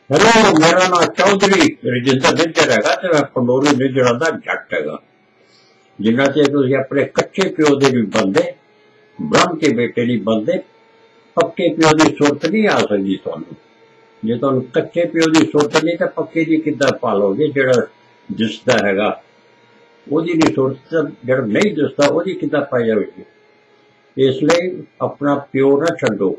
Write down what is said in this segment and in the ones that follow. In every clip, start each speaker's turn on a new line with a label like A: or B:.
A: Hello, मेरा नाम चौधरी रजिंदर निज्जर है ते मैं पंडोरी निज्जर दा जट है। जिन्ना चेर तुसीं अपने कच्चे प्यो दे नहीं बनदे, ब्रह्म के बेटे नहीं बनदे, पक्के प्यो की सुरत नहीं आ सकती तुहानूं। जे तुहानूं कच्चे प्यो की सुरत नहीं तो पक्के की किद्दां पालोगे? जिहड़ा दिसदा हैगा ओहदी नहीं सुरत, जिहड़ा नहीं दिसदा ओहदी किद्दां पाई जाएगी। इसलिए अपना प्यो ना छड्डो।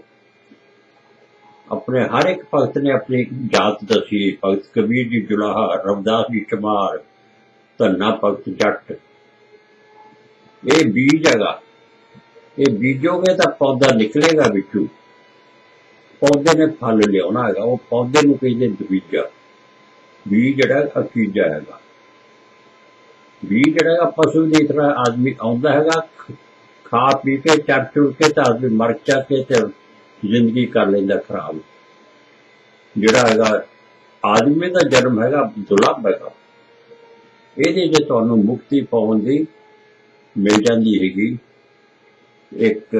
A: अपने हर एक भगत ने अपनी जात दसी। भगत कबीर जी जुलाहा, रविदास जी चमार, धन्ना भगत जट। ये बीज हैगा, ये बीजोगे तो पौधा निकलेगा बिचू। पौधे ने फल लिया है, वो पौधे को कहते बीजा। बीज जड़ा अकीजा है। बीज जड़ा पशु की तरह आदमी आउंदा है, खा पी के चर चुर के तो आदमी मर चा के जिंदगी कर लेंदा खराब। जिहड़ा हैगा आदमी का जन्म हैगा दुर्लभ हैगा। इहदे च तुहानूं मुक्ति पाउण दी मिल जाती हैगी। एक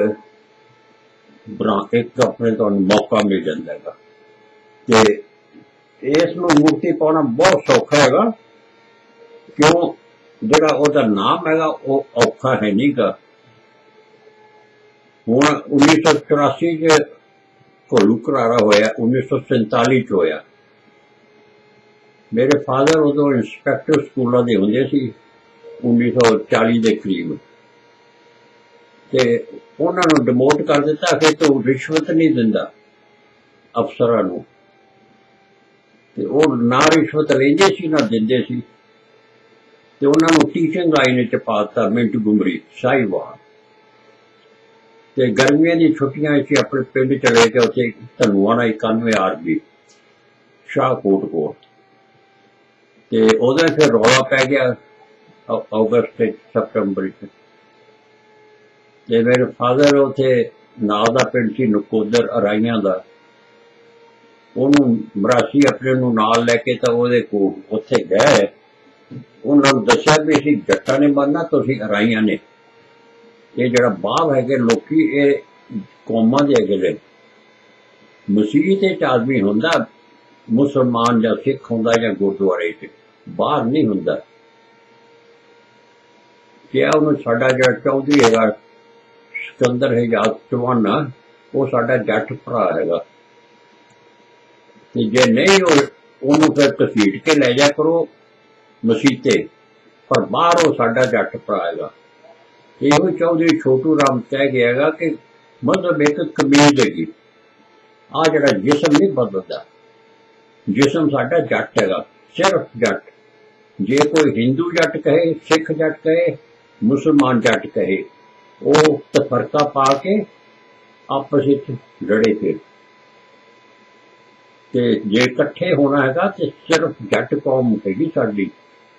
A: अपने तुहानूं मौका मिल जाता हैगा ते इसनूं मुक्ति पाउणा बहुत सौखा हैगा। क्यों? जिहड़ा ओहदा नाम हैगा वो औखा है नहीं गा। हुण 1984 च घोलू करारा होया, 1947 च होया। मेरे फादर उदों इंस्पैक्टर स्कूलों के होंदे सी 1940 के करीब। ते उन्हां नूं डिमोट कर दिता कि तू रिश्वत नहीं दिंदा अफसरां नूं। ते ओह ना रिश्वत लैंदे सी ना दिंदे सी। ते उन्हां नूं टीचिंग लाइन च पाता मिंट गुमरी साहिवाल। ते गर्मियों की छुट्टियां अपने पिंड चले गए। उत्थे धनुआना 91 आरबी शाहकोट कोल। ते ओहदे फिर रौला पै गया अगस्त सितंबर च। ते मेरे फादर उत्थे नाल दा पिंड सी नकोदर अराइयां दा। ओनू मरासी अपने नूं नाल लैके तो ओहदे कोल उत्थे गए। उन्हां नूं दस्सिया भी असीं जट्टां ने मरना, तुसीं अराइयां ने। ये जड़ा बाब है लोकी ये कौमां दे अगले मसीत आदमी हुंदा, मुसलमान या सिख हुंदा या गुरुद्वारे च, बाहर नहीं हुंदा। क्या उन्होंने साडा जड़ा चौधरी हैगा सिकंदर हिजाज चौहाना, वो साडा जट भरा हैगा। ते जे नहीं उन्होंने फिर घसीट के लै जा करो मसीते, पर बाहर वो साडा जट भरा हैगा। यो चौधरी छोटू राम कह गया कि मतलब एक कमीज हैगी। आ जड़ा जिसम नहीं बदलता, जिसम साडा जट हैगा, सिर्फ जट। जे कोई हिंदू जट कहे, सिख जट कहे, मुसलमान जट कहे, वो तफरका पा के आपस में लड़े फिर। ते जे इकट्ठे होना हैगा तो सिर्फ जट कौम हैगी साडी।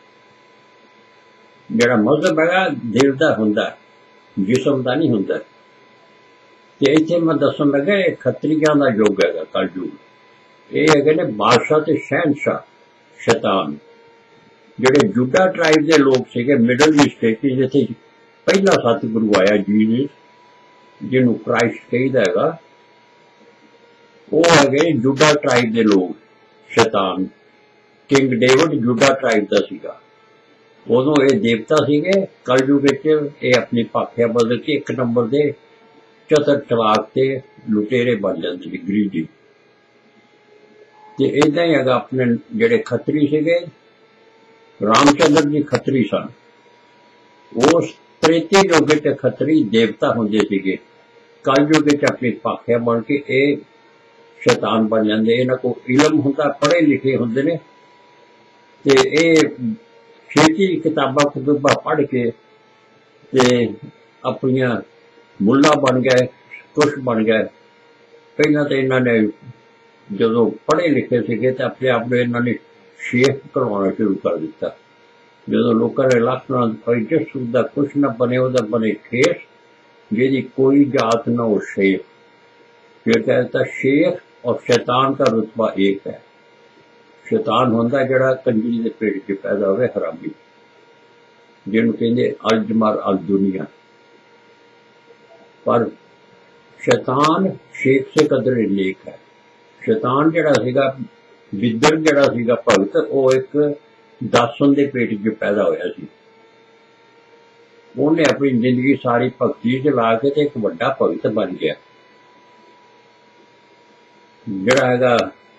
A: जिहड़ा मजहब है दिल का हुंदा, जिसम का नहीं हुंदा। ते इत्थे मैं दसन लगा ये खत्रियां का युग है, कलयुग। ये है ने बादशाह ते शहनशाह शैतान। जिहड़े जुडा ट्राइब के लोग सीगे मिडल ईस्ट जिथे पहला सतगुरु आया जी, जिन्हों क्राइस्ट कहीदा हैगा, वो है जुडा ट्राइब के लोग शैतान। किंग डेविड जुडा ट्राइब का सीगा। उदों ये देवता सीगे। कलयुग ये अपनी भाख्या बदल के एक नंबर के चतर चलाक ते लुटेरे बन जाते गरीबी। ते इदा ही अगर अपने जेडे खत्री सीगे, रामचंद्र जी खत्री सन। उस त्रेते युग च खत्री देवता होंदे सीगे। कलयुग च अपनी भाख्या बन के ये शैतान बन जाते। इन्हां को इलम हुंदा, पढ़े लिखे होंदे ने ते ये खेती किताबा कुतुबा पढ़ के ते अपनिया मुला बन गए, कुछ बन गए। पहला तो इन्होंने जो पढ़े लिखे थे तो अपने आप में इन्होंने शेख करवाना शुरू कर दिता। जो लोगों ने लखना कोई जिस का कुछ ना बने, वह बने ठेस, जी कोई जात ना हो शेख। फिर कहता शेख और शैतान का रुतबा एक है। शैतान होंदा जड़ा कंजरी के पेट च पैदा हुए, हरामी, जिन्होंने कहते अजमर अल दुनिया। पर शैतान शेख से कदरे नेक है। शैतान जड़ा सीगा बिद्दर जिहड़ा सीगा भगत वो एक दासन के पेट च पैदा होया सी। उन्हें अपनी जिंदगी सारी भगती च ला के ते एक वड्डा भगत बन गया। जिहड़ा हैगा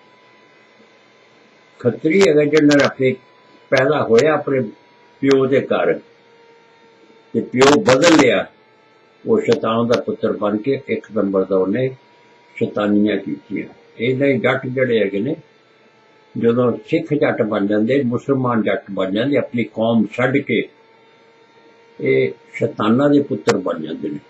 A: खत्री हैगा जिन्हें अपने पैदा होया अपने प्यो के घर ते प्यो बदल लिया, वो शैतान का पुत्र बन के एक नंबर का उन्हें शैतानियां कीतियां। इदां ही जट जिहड़े हैगे ने जदों सिख जट बन जाते, मुसलमान जट बन जाते, अपनी कौम छड्ड के ये शैताना के पुत्र बन जाते हैं।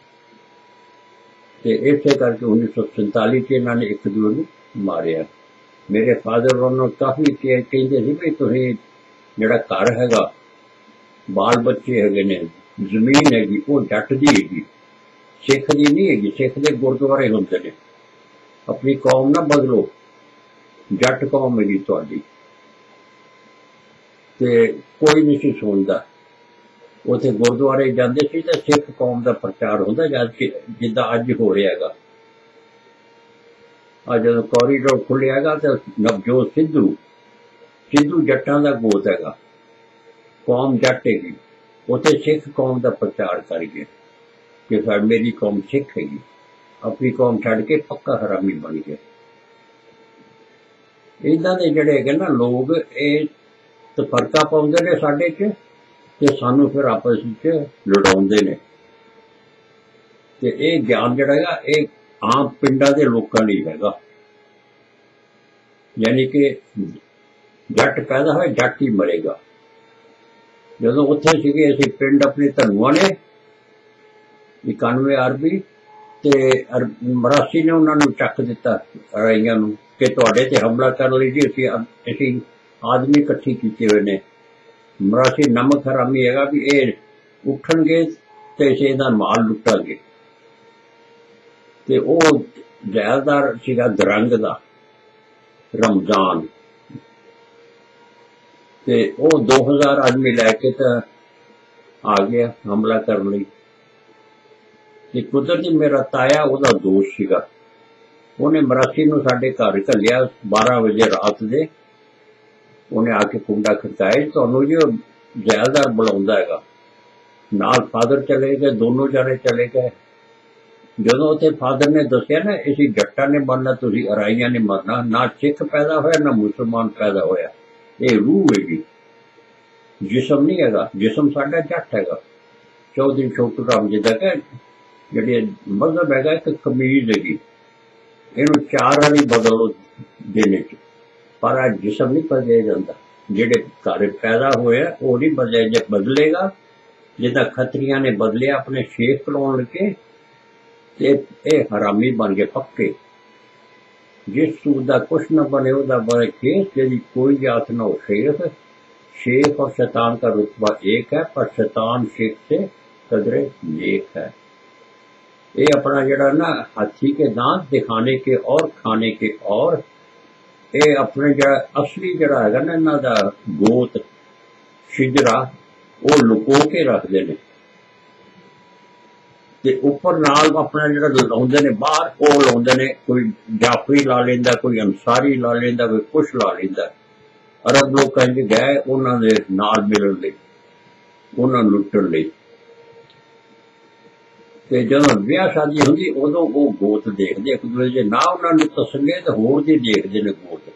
A: तो इसे करके 1947 च इन्होंने एक दूजे को मारिया। मेरे फादर उन्होंने काफ़ी कहते सी भी तुसीं जिहड़ा घर हैगा, बाल बच्चे हैगे ने, जमीन हैगी वो जट दी हैगी, सिख दी नहीं हैगी। सिख दे गुरुद्वारे होंदे ने। अपनी कौम ना बदलो, जट कौम हैगी तुहाडी। ते कोई नहीं सी सुनदा। उत्थे गुरुद्वारे जांदे सी ते सिख कौम का प्रचार होंदा, जिद्दां अज हो रहा हैगा। अज जदों कॉरीडोर खुलियागा तो नवजोत सिद्धू जट्टां दा गोत हैगा, कौम जट हैगी। उत्थे सिख कौम का प्रचार कर गए कि मेरी कौम सिख हैगी। अपनी कौम छड्ड के पक्का हरामी बन गया। इदां दे जिहड़े हैगे ना लोग ये तफरका पाउंदे ने साडे च ते सानू फिर आपस च लड़ाउंदे ने। ते ये ज्ञान जिहड़ा हैगा ये आम पिंडां दे लोकां लई हैगा। यानी कि जट पैदा होए जट ही मरेगा। जदों उत्थे सीगे असीं पिंड अपने धनुआ ने 91 आरबी ते 82 ने उन्होंने चक दिता राइयां नूं कि तुहाडे ते हमला कर लई जी। असीं आदमी इकट्ठी कीते हुए ने। मरासी नमक हरामी हैगा भी ये उठणगे ते असीं इहदा माल लुटांगे। ते वो जैलदार सीगा दरंग दा रमजान, ते वो 2000 आदमी लैके तो आ गया हमला करने लई। ते कुदरती मेरा ताया उहदा दोस्त सीगा, उन्हें मरासी नूं साडे घर घल्लिया 12 बजे रात दे। उन्हें आके कुंडा खड़काया, तुहानूं जी जैलदार बुलाउंदा हैगा। नाल फादर चले गए, दोनों जाने चले गए। जदों उत्थे फादर ने दसिया ना इसी जट्टां ने मरना, तुसीं अराइयां ने मरना, ना सिख पैदा होया ना मुसलमान पैदा होया। ये रूह हैगी, जिसम नहीं हैगा। जिसम साडा जट हैगा। चौधरी छोटू राम जी दा जिहड़े मजहब हैगा एक कमीज हैगी, इहनूं 4 वाली बदलो देने च, पर आ जिसम नहीं बदलिया जांदा। जिहड़े घर पैदा होया वो नहीं बदलिया, जे बदलेगा जिद्दां खत्रियां ने बदलिया अपने शेख कलाउण लगे ते ये हरामी बन गए पक्के। जिस सूर का कुछ न बने वह बने खेस, यदि कोई जात न हो शेख। शेख और शैतान का रुतबा एक है, पर शैतान शेख से कदरे नेक है। ये अपना जड़ा ना हाथी के दांत दिखाने के और खाने के, और ये अपने जड़ा असली जड़ा है ना इन्हां दा गोत शिजरा वो लुको के रखते हैं। ते उपर नाल अपना जिहड़ा लाउंदे ने बाहर वो लाउंदे ने, कोई जाफरी ला लेंदा, कोई अंसारी ला लेंदा, कोई कुछ ला लेंदा। अरब लोग इंज गए उन्हां दे नाल मिलण लई, उन्हां नूं लुट्टण लई। ते जदों ब्याह शादी हुंदी उदों वो गोत देखदे एक दूजे दे, ना उन्हां नूं तसल्ले ते होर दी देखदे ने गोत।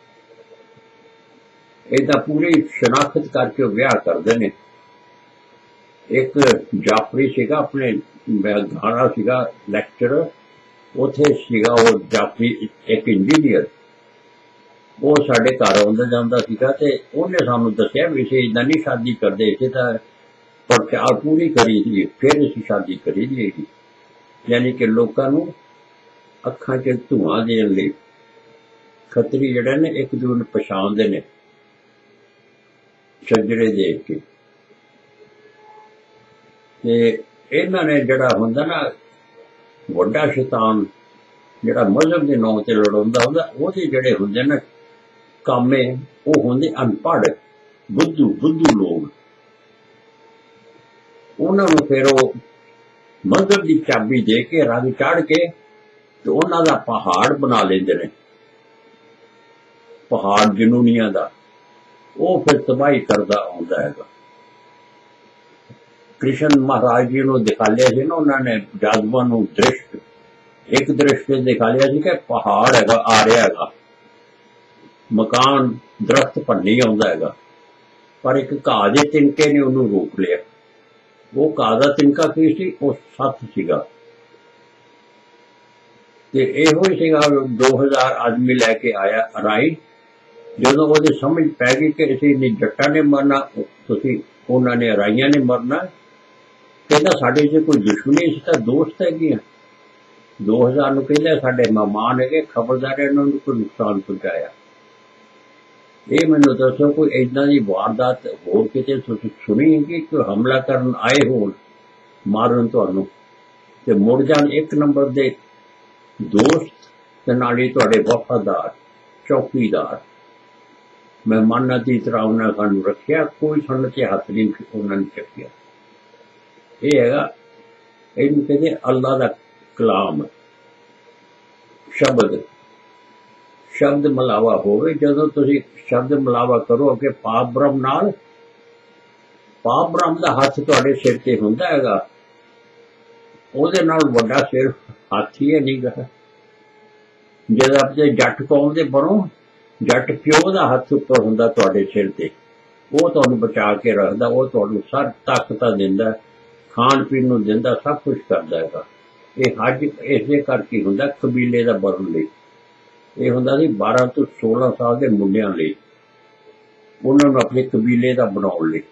A: इदां पूरी शनाख्त करके ब्याह करदे ने। एक जाफरी सीगा अपने गाना सीगा लैक्चरर, उथे सीगा वो जाफरी एक इंजीनियर, वो साडे घर आउंदा जांदा सीगा ते उन्हें सानूं दस्सिया भी इसे इदां नहीं शादी करदे, इसे तां प्रचार पूरी करी दी फिर इसी शादी करी दी हैगी। यानी कि लोकां नूं अखां च धुआं देण लई खतरी जिहड़े ने एक दूजे नूं पछाणदे ने सजरे देख के। ते इन्हां ने जिहड़ा हुंदा ना वड्डा शैतान जिहड़ा मजहब के नाम से लड़ाउंदा हुंदा, ओहदे जिहड़े हुंदे ना कामे वो हुंदे अनपढ़ बुद्धू लोग। उन्हां नूं फिर वो मजहब की चाबी दे के रंग चाढ़ के ते उन्हां दा पहाड़ बना लेंदे ने। पहाड़ जनूनिया का, वो फिर तबाही करता आउंदा हैगा। कृष्ण महाराज जी नूं दिखा लिया सी ना उन्होंने जादूआं नूं दृष्ट, एक दृष्ट दिखा लिया सी कि पहाड़ हैगा आ रहा हैगा, मकान दरख्त भन्नी आउंदा हैगा, पर एक घाह दे तिनके ने उन्होंने रोक लिया। वो घाह दा तिनका की सी? वो सत्त सीगा। ते इहो ही सीगा 2000 आदमी लैके आया राई। ਜਦੋਂ ਉਹਦੀ समझ पै गई कि ਅਸੀਂ नहीं जट्टां ने मरना, ਤੁਸੀਂ ਉਹਨਾਂ ने ਰਾਈਆਂ ने मरना, कहता साडे च कोई दुश्मनी, ਅਸੀਂ ਤਾਂ ਦੋਸਤ ਹੈਗੀਆਂ। 2000 ਨੂੰ ਕਹਿੰਦਾ ਸਾਡੇ ਮਹਿਮਾਨ ਹੈਗੇ, ਖਬਰਦਾਰ ਇਹਨਾਂ ਨੂੰ ਕੋਈ ਨੁਕਸਾਨ ਪਹੁੰਚਾਇਆ। ਇਹ ਮੈਨੂੰ ਦੱਸੋ ਕੋਈ ਇਦਾਂ ਦੀ ਵਾਰਦਾਤ ਹੋਰ ਕਿਤੇ ਤੁਸੀਂ ਸੁਣੀ ਹੈ ਕਿ ਕੋਈ ਹਮਲਾ ਕਰਨ ਆਏ ਹੋਣ ਮਾਰਨ ਤੁਹਾਨੂੰ ਤੇ ਮੁੜ ਜਾਣ ਇੱਕ ਨੰਬਰ ਦੇ ਦੋਸਤ ਤੇ ਨਾਲ ਹੀ ਤੁਹਾਡੇ ਵਫਾਦਾਰ ਚੌਕੀਦਾਰ ਮਹਿਮਾਨਾਂ ਦੀ ਤਰ੍ਹਾਂ ਉਹਨਾਂ ਸਾਨੂੰ ਰੱਖਿਆ, ਕੋਈ ਸਾਨੂੰ ਤੇ ਹੱਥ ਨਹੀਂ ਉਹਨਾਂ ਨੇ ਚੱਕਿਆ। ਇਹ ਹੈਗਾ, ਇਹਨੂੰ ਕਹਿੰਦੇ ਅੱਲਾ ਦਾ ਕਲਾਮ, ਸ਼ਬਦ। ਸ਼ਬਦ ਮਿਲਾਵਾ ਹੋਵੇ, ਜਦੋਂ ਤੁਸੀਂ ਸ਼ਬਦ ਮਿਲਾਵਾ ਕਰੋ ਕਿ ਪਾਪ ਬ੍ਰਹਮ ਨਾਲ, ਪਾਪ ਬ੍ਰਹਮ ਦਾ ਹੱਥ ਤੁਹਾਡੇ ਸਿਰ ਤੇ ਹੁੰਦਾ ਹੈਗਾ, ਉਹਦੇ ਨਾਲ ਵੱਡਾ ਸਿਰ ਹਾਥੀ ਹੈ ਨਹੀਂ ਗਾ। ਜਦ ਆਪਣੇ ਜੱਟ ਕੌਮ ਦੇ ਬਣੋ, ਜੱਟ ਪਿਓ ਦਾ ਹੱਥ ਉੱਪਰ ਹੁੰਦਾ ਤੁਹਾਡੇ ਸਿਰ ਤੇ, ਉਹ ਤੁਹਾਨੂੰ ਬਚਾ ਕੇ ਰੱਖਦਾ, ਉਹ ਤੁਹਾਨੂੰ ਸਭ ਤਾਕਤਾਂ ਦਿੰਦਾ, ਖਾਣ ਪੀਣ ਨੂੰ ਦਿੰਦਾ, ਸਭ ਕੁਝ ਕਰਦਾ ਹੈਗਾ। ਇਹ ਹੱਜ ਇਸੇ ਕਰਕੇ ਹੁੰਦਾ ਕਬੀਲੇ ਦਾ ਬਣਨ ਲਈ। ਇਹ ਹੁੰਦਾ ਸੀ 12 ਤੋਂ 16 ਸਾਲ ਦੇ ਮੁੰਡਿਆਂ ਲਈ, ਉਹਨਾਂ ਨੂੰ ਆਪਣੇ ਕਬੀਲੇ ਦਾ ਬਣਾਉਣ ਲਈ।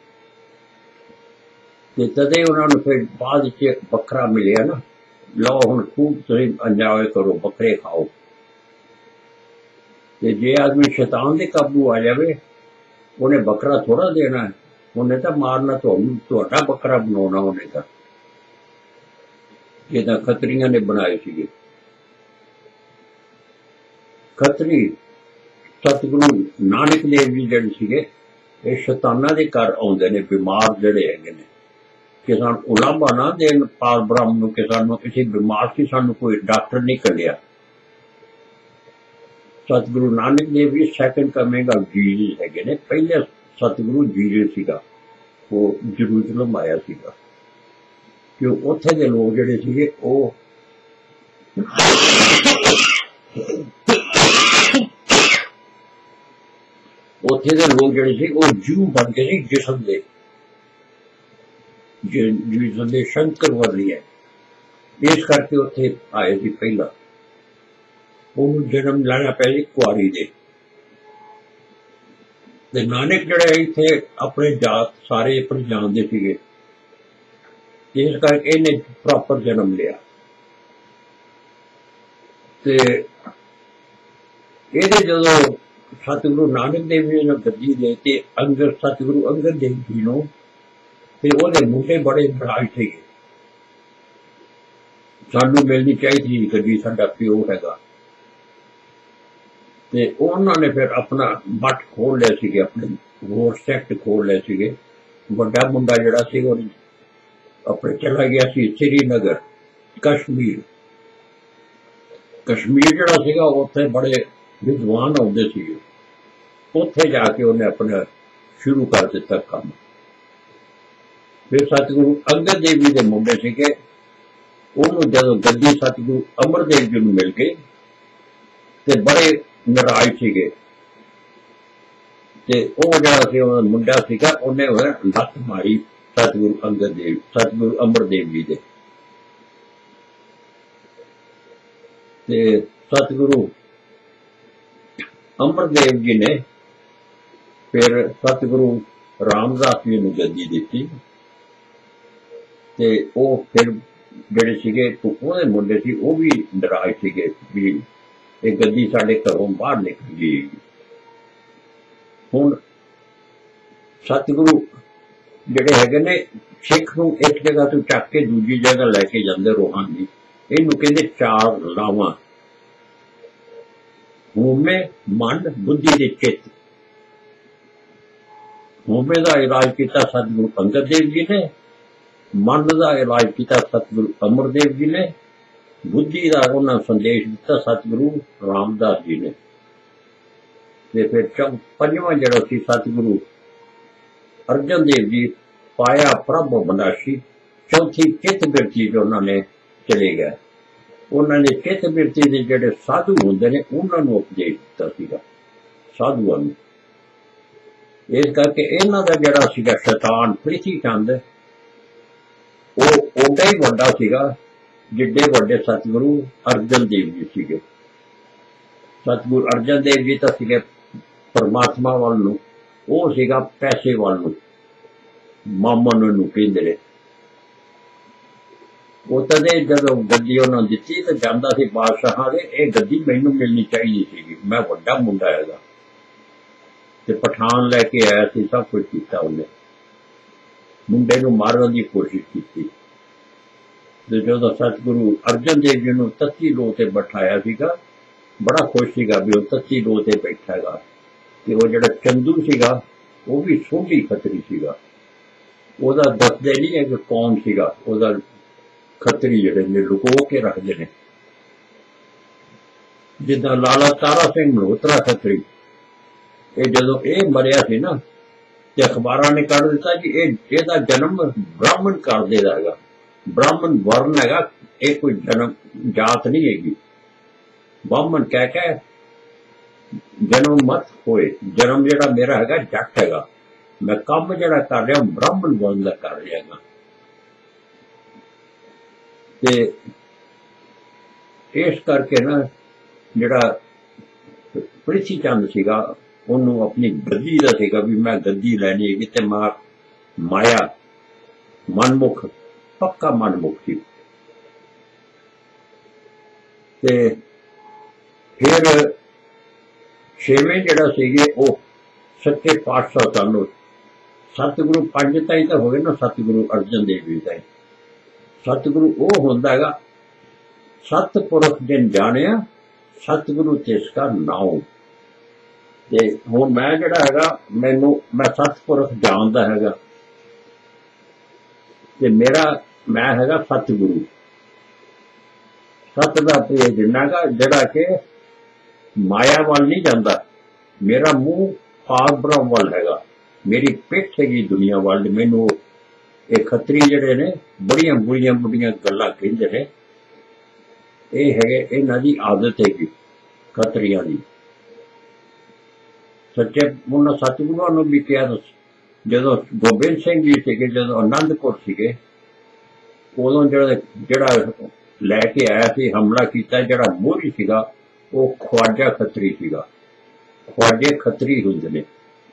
A: ਤੇ ਤਦੇ ਉਹਨਾਂ ਨੂੰ ਫਿਰ ਬਾਅਦ ਚ ਬੱਕਰਾ ਮਿਲਿਆ ਨਾ, ਲਓ ਹੁਣ ਖੂਬ ਤੁਸੀਂ ਇੰਜੋਏ ਕਰੋ, ਬੱਕਰੇ ਖਾਓ। ਤੇ ਜੇ ਆਦਮੀ ਸ਼ੈਤਾਨ ਦੇ ਕਾਬੂ ਆ ਜਾਵੇ, ਉਹਨੇ ਬੱਕਰਾ ਥੋੜਾ ਦੇਣਾ, ਉਹਨੇ ਤਾਂ ਮਾਰਨਾ, ਤੁਹਾਨੂੰ ਤੁਹਾਡਾ ਬੱਕਰਾ ਬਣਾਉਣਾ ਉਹਨੇ ਤਾਂ। ਜਿੱਦਾਂ ਖੱਤਰੀਆਂ ਨੇ ਬਣਾਏ ਸੀਗੇ। ਖੱਤਰੀ ਸਤਿਗੁਰੂ ਨਾਨਕ ਦੇਵ ਜੀ ਜਿਹੜੇ ਸੀਗੇ, ਇਹ ਸ਼ੈਤਾਨਾਂ ਦੇ ਘਰ ਆਉਂਦੇ ਨੇ, ਬਿਮਾਰ ਜਿਹੜੇ ਹੈਗੇ ਨੇ, ਕਿ ਸਾਨੂੰ ਉਲਾਂਭਾ ਨਾ ਦੇਣ ਪਾਰ ਬ੍ਰਹਮ ਨੂੰ, ਕਿ ਸਾਨੂੰ ਕਿਸੇ ਬਿਮਾਰ ਸੀ, ਸਾਨੂੰ ਕੋਈ ਡਾਕਟਰ ਨਹੀਂ ਕੱਢਿਆ। ਸਤਿਗੁਰੂ Nanak Dev ji second coming of Jesus ਹੈਗੇ ਨੇ। ਪਹਿਲੇ ਸਤਿਗੁਰੂ ਜੀਸਸ ਸੀਗਾ, ਉਹ ਜਰੂਸਲਮ ਆਇਆ ਸੀਗਾ, ਕਿ ਉੱਥੇ ਦੇ ਲੋਕ ਜਿਹੜੇ ਸੀਗੇ ਉਹ ਉੱਥੇ ਦੇ ਲੋਕ ਜਿਹੜੇ ਸੀ ਉਹ ਜੂ ਬਣ ਗਏ ਸੀ, ਜਿਸਮ ਦੇ ਜਿਸਮ ਦੇ ਸ਼ੰਕਰ ਵਰਲੀ ਹੈ, ਇਸ ਕਰਕੇ ਉੱਥੇ ਆਏ ਸੀ। ਪਹਿਲਾਂ ਉਹਨੂੰ ਜਨਮ ਲੈਣਾ ਪਿਆ ਸੀ ਕੁਆਰੀ ਦੇ। ਤੇ ਨਾਨਕ ਜਿਹੜੇ ਇੱਥੇ ਆਪਣੇ ਜਾਤ ਸਾਰੇ ਆਪਣੇ ਜਾਣਦੇ ਸੀਗੇ, ਇਸ ਕਰਕੇ ਇਹਨੇ ਪ੍ਰੋਪਰ ਜਨਮ ਲਿਆ। ਤੇ ਇਹਦੇ ਜਦੋਂ ਸਤਿਗੁਰੂ ਨਾਨਕ ਦੇਵ ਜੀ ਨੂੰ ਗੱਦੀ ਦੇ ਤੇ ਅੰਗਦ ਸਤਿਗੁਰੂ ਅੰਗਦ ਦੇਵ ਜੀ ਨੂੰ, ਤੇ ਉਹਦੇ ਮੁੰਡੇ ਬੜੇ ਨਾਰਾਜ਼ ਸੀਗੇ, ਸਾਨੂੰ ਮਿਲਣੀ ਚਾਹੀਦੀ ਗੱਦੀ, ਸਾਡਾ ਪਿਓ ਹੈਗਾ। ਤੇ ਉਹਨਾਂ ਨੇ ਫਿਰ ਆਪਣਾ ਮੱਠ ਖੋਲ ਲਿਆ ਸੀਗੇ, ਆਪਣੇ ਹੋਰ ਸੈਕਟ ਖੋਲ ਲਏ ਸੀਗੇ। ਵੱਡਾ ਮੁੰਡਾ ਜਿਹੜਾ ਸੀ ਉਹ ਆਪਣੇ ਚਲਾ ਗਿਆ ਸੀ ਸ੍ਰੀਨਗਰ, ਕਸ਼ਮੀਰ। ਕਸ਼ਮੀਰ ਜਿਹੜਾ ਸੀਗਾ ਉੱਥੇ ਬੜੇ ਵਿਦਵਾਨ ਆਉਂਦੇ ਸੀਗੇ, ਉੱਥੇ ਜਾ ਕੇ ਉਹਨੇ ਆਪਣਾ ਸ਼ੁਰੂ ਕਰ ਦਿੱਤਾ ਕੰਮ। ਫਿਰ ਸਤਿਗੁਰੂ ਅੰਗਦ ਦੇਵ ਜੀ ਦੇ ਮੁੰਡੇ ਸੀਗੇ, ਉਹਨੂੰ ਜਦੋਂ ਗੱਦੀ ਸਤਿਗੁਰੂ ਅਮਰਦੇਵ ਜੀ ਨੂੰ ਮਿਲ ਗਈ ਤੇ ਬੜੇ ਨਾਰਾਜ਼ ਸੀਗੇ। ਤੇ ਉਹ ਜਿਹੜਾ ਸੀ ਉਹ ਮੁੰਡਾ ਸੀਗਾ, ਉਹਨੇ ਲੱਤ ਮਾਰੀ ਸਤਿਗੁਰੂ ਅੰਗਦ ਦੇਵ, ਸਤਿਗੁਰੂ ਅਮਰਦੇਵ ਜੀ ਦੇ। ਤੇ ਸਤਿਗੁਰੂ ਅਮਰਦੇਵ ਜੀ ਨੇ ਫਿਰ ਸਤਿਗੁਰੂ ਰਾਮਦਾਸ ਜੀ ਨੂੰ ਗੱਦੀ ਦਿੱਤੀ। ਤੇ ਉਹ ਫਿਰ ਜਿਹੜੇ ਸੀਗੇ ਉਹਦੇ ਮੁੰਡੇ ਸੀ, ਉਹ ਵੀ ਨਾਰਾਜ਼ ਸੀਗੇ ਵੀ ਇਹ ਗੱਦੀ ਸਾਡੇ ਘਰੋਂ ਬਾਹਰ ਨਿਕਲ ਗਈ। ਹੁਣ ਸਤਿਗੁਰੂ ਜਿਹੜੇ ਹੈਗੇ ਨੇ, ਸਿੱਖ ਨੂੰ ਇੱਕ ਜਗ੍ਹਾ ਤੋਂ ਚੱਕ ਕੇ ਦੂਜੀ ਜਗ੍ਹਾ ਲੈ ਕੇ ਜਾਂਦੇ ਰੂਹਾਨੀ, ਇਹਨੂੰ ਕਹਿੰਦੇ ਚਾਰ ਲਾਵਾਂ, ਹਉਮੈ, ਮਨ, ਬੁੱਧੀ ਤੇ ਚਿੱਤ। ਹਉਮੈ ਦਾ ਇਲਾਜ ਕੀਤਾ ਸਤਿਗੁਰੂ ਅੰਗਦ ਦੇਵ ਜੀ ਨੇ, ਮਨ ਦਾ ਇਲਾਜ ਕੀਤਾ ਸਤਿਗੁਰੂ ਅਮਰਦੇਵ ਜੀ ਨੇ, ਬੁੱਧੀ ਦਾ ਉਹਨਾਂ ਸੰਦੇਸ਼ ਦਿੱਤਾ ਸਤਿਗੁਰੂ ਰਾਮਦਾਸ ਜੀ ਨੇ। ਤੇ ਫਿਰ ਪੰਜਵਾਂ ਜਿਹੜਾ ਸੀ सतगुरु अर्जन देव जी पाया प्रभ बनाशी। चौथी चित बिरती जो उन्होंने चले गए, उन्होंने चित बिरती के जोड़े साधु होंगे ने उन्होंने उपदेश दिता सीगा साधुओं नूं। इस करके इन्हां दा जिहड़ा सीगा शैतान प्रीति चंद वो ओडा ही वड्डा सीगा जिड्डे वड्डे सतगुरु अर्जन देव जी सीगे। सतगुरु अर्जन देव जी तो सीगे परमात्मा वाल नूं, वो सीगा पैसे वाल नूं, मामन नूं कहंदे ने। वो तदे जदों गद्दी उन्होंने दित्ती तो जांदा सी बादशाहां दे, ये गद्दी मैनूं मिलनी चाहिए सीगी, मैं वड्डा मुंडा हैगा। ते पठान लैके आया सी, सब कुछ किया उन्हें, मुंडे नूं मारन की कोशिश की। तो जो सतगुरु अर्जन देव जी नूं तत्ती लो ते बिठाया सीगा, बड़ा खुश सीगा भी वो तत्ती लो ते बैठा गा। ते वो जिहड़ा चंदू सीगा वो भी सोढ़ी खतरी सीगा। ओहदा दसदे नहीं है कि कौन सीगा, ओहदा खतरी जिहड़े ने लुको के रखदे ने। जिद्दां लाला तारा सिंह मल्होत्रा खतरी, ये जदों ये मरिया सी ना ते अखबारां ने कढ़ दिता कि इहदा जन्म ब्राह्मण कर दे हैगा, ब्राह्मण वर्ण हैगा, ये कोई जन्म जात नहीं हैगी। ब्राह्मण कह के जन्म मत होए, जन्म जिहड़ा मेरा हैगा जट हैगा, मैं काम जिहड़ा कर रहा ब्राह्मण वर्ण दा कर रहा। ते इस करके ना जिहड़ा प्रिथी चंद सीगा उन्होंने अपनी गद्दी का सीगा भी मैं गद्दी लैनी है कि माया मनमुख पक्का मनमुख सी। ते फिर छेवें जिहड़ा सीगे वो सच्चे पातशाह सन, सतगुरु पंज ताई तो हो गए ना, सतगुरु अर्जन देव जी ताई। सतगुरु वो होंदा हैगा सतपुरख जिन जानिया सतगुरु तिसका नाम। ते हुण मैं जिहड़ा हैगा मैं सतपुरख जानदा हैगा ते मेरा मैं हैगा सतगुरु। सत दा प्रिय जिन्ना गा जिहड़ा कि माया वाल नहीं जांदा, मेरा मुंह पाक ब्रह्म वाल हैगा, मेरी पिठ हैगी दुनिया वाल। मैनू ये खतरी जिहड़े ने बड़ियां बुरियां बुरियां गल्लां कहिंदे ने, ये है इन्हां दी आदत हैगी खतरियां दी। सच्चे उन्होंने सतगुरुआं नूं भी कहा, जदों गोबिंद सिंह जी सीगे जदों आनंदपुर सीगे उदों जिहड़ा लैके आया सी हमला किया, जिहड़ा मोहरी सीगा वो ख्वाजा खतरी सीगा। ख्वाजे खतरी हुंदे ने,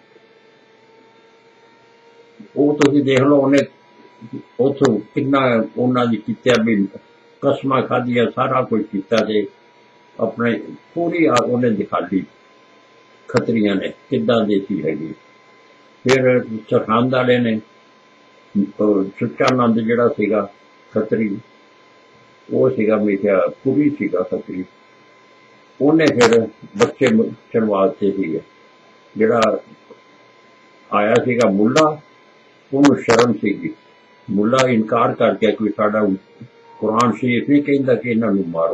A: वो तुसीं देख लो उन्हें उथों किन्ना उन्हां दी कीता भी कसमां खादियां, सारा कुछ किया ते अपने पूरी उन्हें दिखा ली खतरियां ने किद्दां देती हैगी। फिर सरहंद वाले ने सुच्चानंद जिहड़ा सीगा खतरी, वो सीगा मेरा कुड़ी सीगा खतरी, उन्हें फिर बच्चे चढ़वाते सीगे। जिहड़ा आया सीगा मुल्ला, उन्होंने शर्म सीगी, मुल्ला इनकार कर गया कोई साडा कुरान शरीफ नहीं कहंदा कि इन्हां नूं मारो।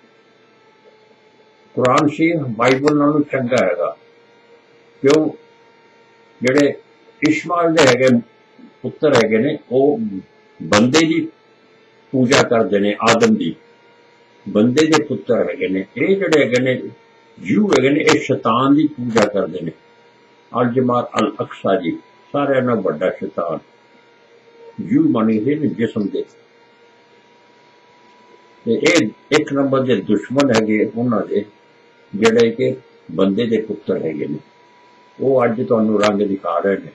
A: कुरान शरीफ बाइबल नालों चंगा हैगा, क्यों जिहड़े इशमाइल दे हैगे पुत्तर हैगे ने वो बंदे की पूजा करते हैं, आदम की बंदे के पुत्तर हैगे ने। ये जिहड़े हैगे ने जू हैगे ने ये शैतान की पूजा करते हैं। अल-जमात अल-अक्सा जी सारे नाल वड्डा शैतान जू बने थे जिसम के, एक नंबर के दुश्मन हैगे उन्हां दे जिहड़े कि बंदे के पुत्तर हैगे ने, वो अज तुहानूं रंग दिखा रहे हैं।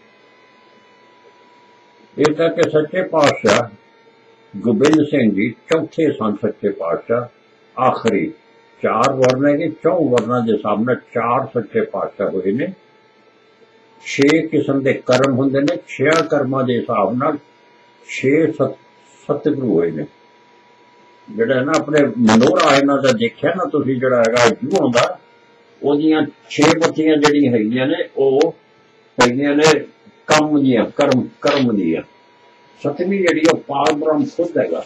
A: इस करके सच्चे पातशाह गोबिंद सिंह जी चौथे सन सच्चे पातशाह। आखिरी चार वर्ण है कि चौ वर्णा के सामने चार सच्चे पातशाह हुए ने। 6 किस्म के कर्म होंदे ने, 6 कर्मां के हिसाब नाल 6 सतगुरु हुए ने। जिहड़ा ना अपने मनोहरा इन्हां दा देखिया ना तुसीं, जिहड़ा हैगा जू आउंदा ओहदियां 6 बत्तियां जिहड़ियां हैगियां ने वो हैगियां ने कम दियां, कर्म दियां। 7वीं जिहड़ी वो पाक ब्रह्म खुद हैगा,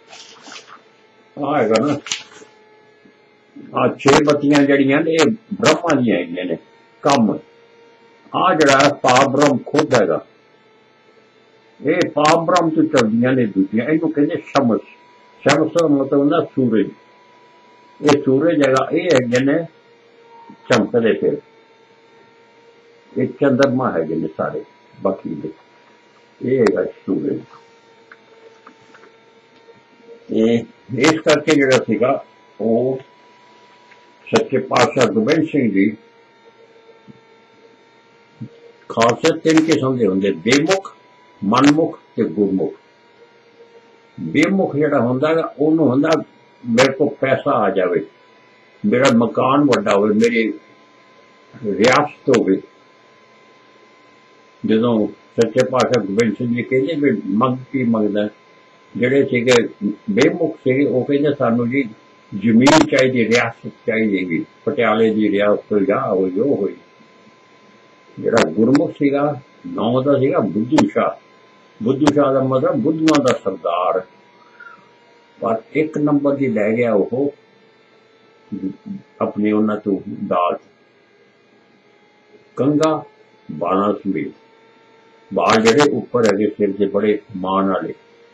A: हैगा ना। 6 बत्तियां जिहड़ियां ने ब्रह्मा दियां हैगियां ने, ਕੰਮ ਆ ਜਿਹੜਾ ਪਾਪ ਬ੍ਰਹਮ ਖੁਦ ਹੈਗਾ, ਇਹ ਪਾਪ ਬ੍ਰਹਮ ਤੋਂ ਚਲਦੀਆਂ ਨੇ ਦੂਜੀਆਂ। ਇਹਨੂੰ ਕਹਿੰਦੇ ਸ਼ਮਸ। ਸ਼ਮਸ ਦਾ ਮਤਲਬ ਹੁੰਦਾ ਸੂਰਜ। ਇਹ ਸੂਰਜ ਹੈਗਾ, ਇਹ ਹੈਗੇ ਨੇ ਚਮਕਦੇ ਫਿਰ। ਇਹ ਚੰਦਰਮਾ ਹੈਗੇ ਨੇ ਸਾਰੇ ਬਾਕੀ ਦੇ। ਇਹ ਹੈਗਾ ਸੂਰਜ। ਇਹ ਇਸ ਕਰਕੇ ਜਿਹੜਾ ਸੀਗਾ ਉਹ ਸੱਚੇ ਪਾਤਸ਼ਾਹ ਗੋਬਿੰਦ ਸਿੰਘ ਜੀ ਖਾਲਸੇ 3 ਕਿਸਮ ਦੇ ਹੁੰਦੇ, ਬੇਮੁਖ, ਮਨਮੁਖ ਤੇ ਗੁਰਮੁਖ। ਬੇਮੁਖ ਜਿਹੜਾ ਹੁੰਦਾ ਗਾ ਉਹਨੂੰ ਹੁੰਦਾ ਮੇਰੇ ਕੋਲ ਪੈਸਾ ਆ ਜਾਵੇ, ਮੇਰਾ ਮਕਾਨ ਵੱਡਾ ਹੋਵੇ, ਮੇਰੀ ਰਿਆਸਤ ਹੋਵੇ। ਜਦੋਂ ਸੱਚੇ ਪਾਤਸ਼ਾਹ ਗੋਬਿੰਦ ਸਿੰਘ ਜੀ ਕਹਿੰਦੇ ਵੀ ਮੰਗ ਕੀ ਮੰਗਦਾ, ਜਿਹੜੇ ਸੀਗੇ ਬੇਮੁਖ ਸੀਗੇ ਉਹ ਕਹਿੰਦੇ ਸਾਨੂੰ ਜੀ ਜ਼ਮੀਨ ਚਾਹੀਦੀ, ਰਿਆਸਤ ਚਾਹੀਦੀ ਜੀ, ਪਟਿਆਲੇ ਦੀ ਰਿਆਸਤ ਜਾਂ ਹੋਈ ਉਹ ਹੋਈ। ਜਿਹੜਾ ਗੁਰਮੁਖ ਸੀਗਾ ਨਾਂ ਦਾ ਸੀਗਾ ਬੁੱਧੂ ਸ਼ਾਹ। ਬੁੱਧੂ ਸ਼ਾਹ ਦਾ ਮਤਲਬ ਬੁੱਧੂਆਂ ਦਾ ਸਰਦਾਰ। ਪਰ 1 ਨੰਬਰ ਦੀ ਲੈ ਗਿਆ ਉਹ ਆਪਣੀ ਉਹਨਾਂ ਤੋਂ ਦਾਤ, ਕੰਗਾ ਬਾਣਾ ਸਮੇਤ। ਬਾਲ ਜਿਹੜੇ ਉੱਪਰ ਹੈਗੇ ਸਿਰ ਦੇ ਬੜੇ ਮਾਣ ਵਾਲੇ।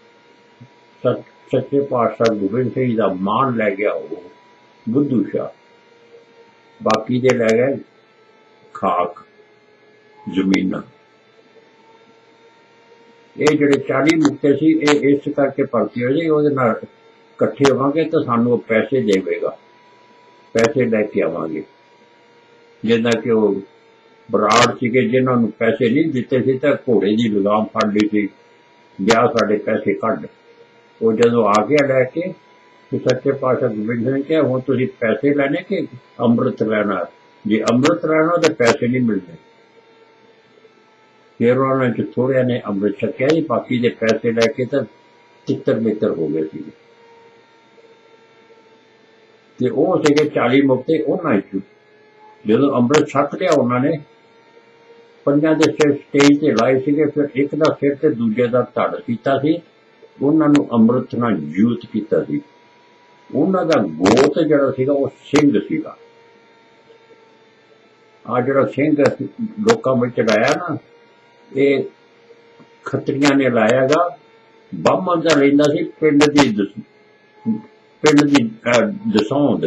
A: ਸੱਚੇ ਪਾਤਸ਼ਾਹ ਗੋਬਿੰਦ ਸਿੰਘ ਦਾ ਮਾਣ ਲੈ ਗਿਆ ਉਹ ਬੁੱਧੂ ਸ਼ਾਹ। ਬਾਕੀ ਦੇ ਲੈ ਗਏ ਖਾਕ, ਜ਼ਮੀਨਾਂ। ਇਹ ਜਿਹੜੇ 40 ਮੁਕਤੇ ਸੀ ਇਹ ਇਸ ਕਰਕੇ ਭਰਤੀ ਹੋ ਜਾਏ, ਉਹਦੇ ਨਾਲ ਇਕੱਠੇ ਹੋਵਾਂਗੇ ਤਾਂ ਸਾਨੂੰ ਉਹ ਪੈਸੇ ਦੇਵੇਗਾ, ਪੈਸੇ ਲੈ ਕੇ ਆਵਾਂਗੇ। ਜਿੱਦਾਂ ਕਿ ਉਹ ਬਰਾੜ ਸੀਗੇ ਜਿਨ੍ਹਾਂ ਨੂੰ ਪੈਸੇ ਨਹੀਂ ਦਿੱਤੇ ਸੀ ਤਾਂ ਘੋੜੇ ਦੀ ਲਗਾਮ ਫੜ ਲਈ ਸੀ, ਵਿਆਹ ਸਾਡੇ ਪੈਸੇ ਕੱਢ। ਉਹ ਜਦੋਂ ਆ ਗਿਆ ਲੈ ਕੇ ਤੇ ਸੱਚੇ ਪਾਤਸ਼ਾਹ ਗੋਬਿੰਦ ਸਿੰਘ ਨੇ ਕਿਹਾ ਹੁਣ ਤੁਸੀਂ ਪੈਸੇ ਲੈਣੇ ਕਿ ਅੰਮ੍ਰਿਤ ਲੈਣਾ? ਜੇ ਅੰਮ੍ਰਿਤ ਲੈਣਾ ਤਾਂ ਪੈਸੇ ਨਹੀਂ ਮਿਲਣੇ। ਫਿਰ ਉਹਨਾਂ ਨੇ ਥੋੜਿਆਂ ਨੇ ਅੰਮ੍ਰਿਤ ਛਕਿਆ ਜੀ, ਬਾਕੀ ਦੇ ਪੈਸੇ ਲੈ ਕੇ ਤਾਂ ਤਿੱਤਰ ਮਿੱਤਰ ਹੋ ਗਏ ਸੀ। ਤੇ ਉਹ ਸੀਗੇ 40 ਮੁਕਤੇ। ਉਹਨਾਂ ਚ ਜਦੋਂ ਅੰਮ੍ਰਿਤ ਛਕ ਲਿਆ ਉਹਨਾਂ ਨੇ 5 ਦੇ ਸਿਰ ਸਟੇਜ ਤੇ ਲਾਏ ਸੀਗੇ, ਫਿਰ ਇੱਕ ਦਾ ਸਿਰ ਤੇ ਦੂਜੇ ਦਾ ਧੜ ਕੀਤਾ ਸੀ, ਉਹਨਾਂ ਨੂੰ ਅੰਮ੍ਰਿਤ ਨਾਲ ਜੂਤ ਕੀਤਾ ਸੀ। ਉਹਨਾਂ ਦਾ ਗੋਤ ਜਿਹੜਾ ਸੀਗਾ ਉਹ ਸਿੰਘ ਸੀਗਾ। ਆ ਜਿਹੜਾ ਸਿੰਘ ਲੋਕਾਂ ਵਿੱਚ ਚੜਾਇਆ ਨਾ, ਇਹ ਖੱਤਰੀਆਂ ਨੇ ਲਾਇਆਗਾ। ਬਾਹਮਣ ਦਾ ਲੈਂਦਾ ਸੀ ਪਿੰਡ ਦੀ ਦਸੌਂਦ।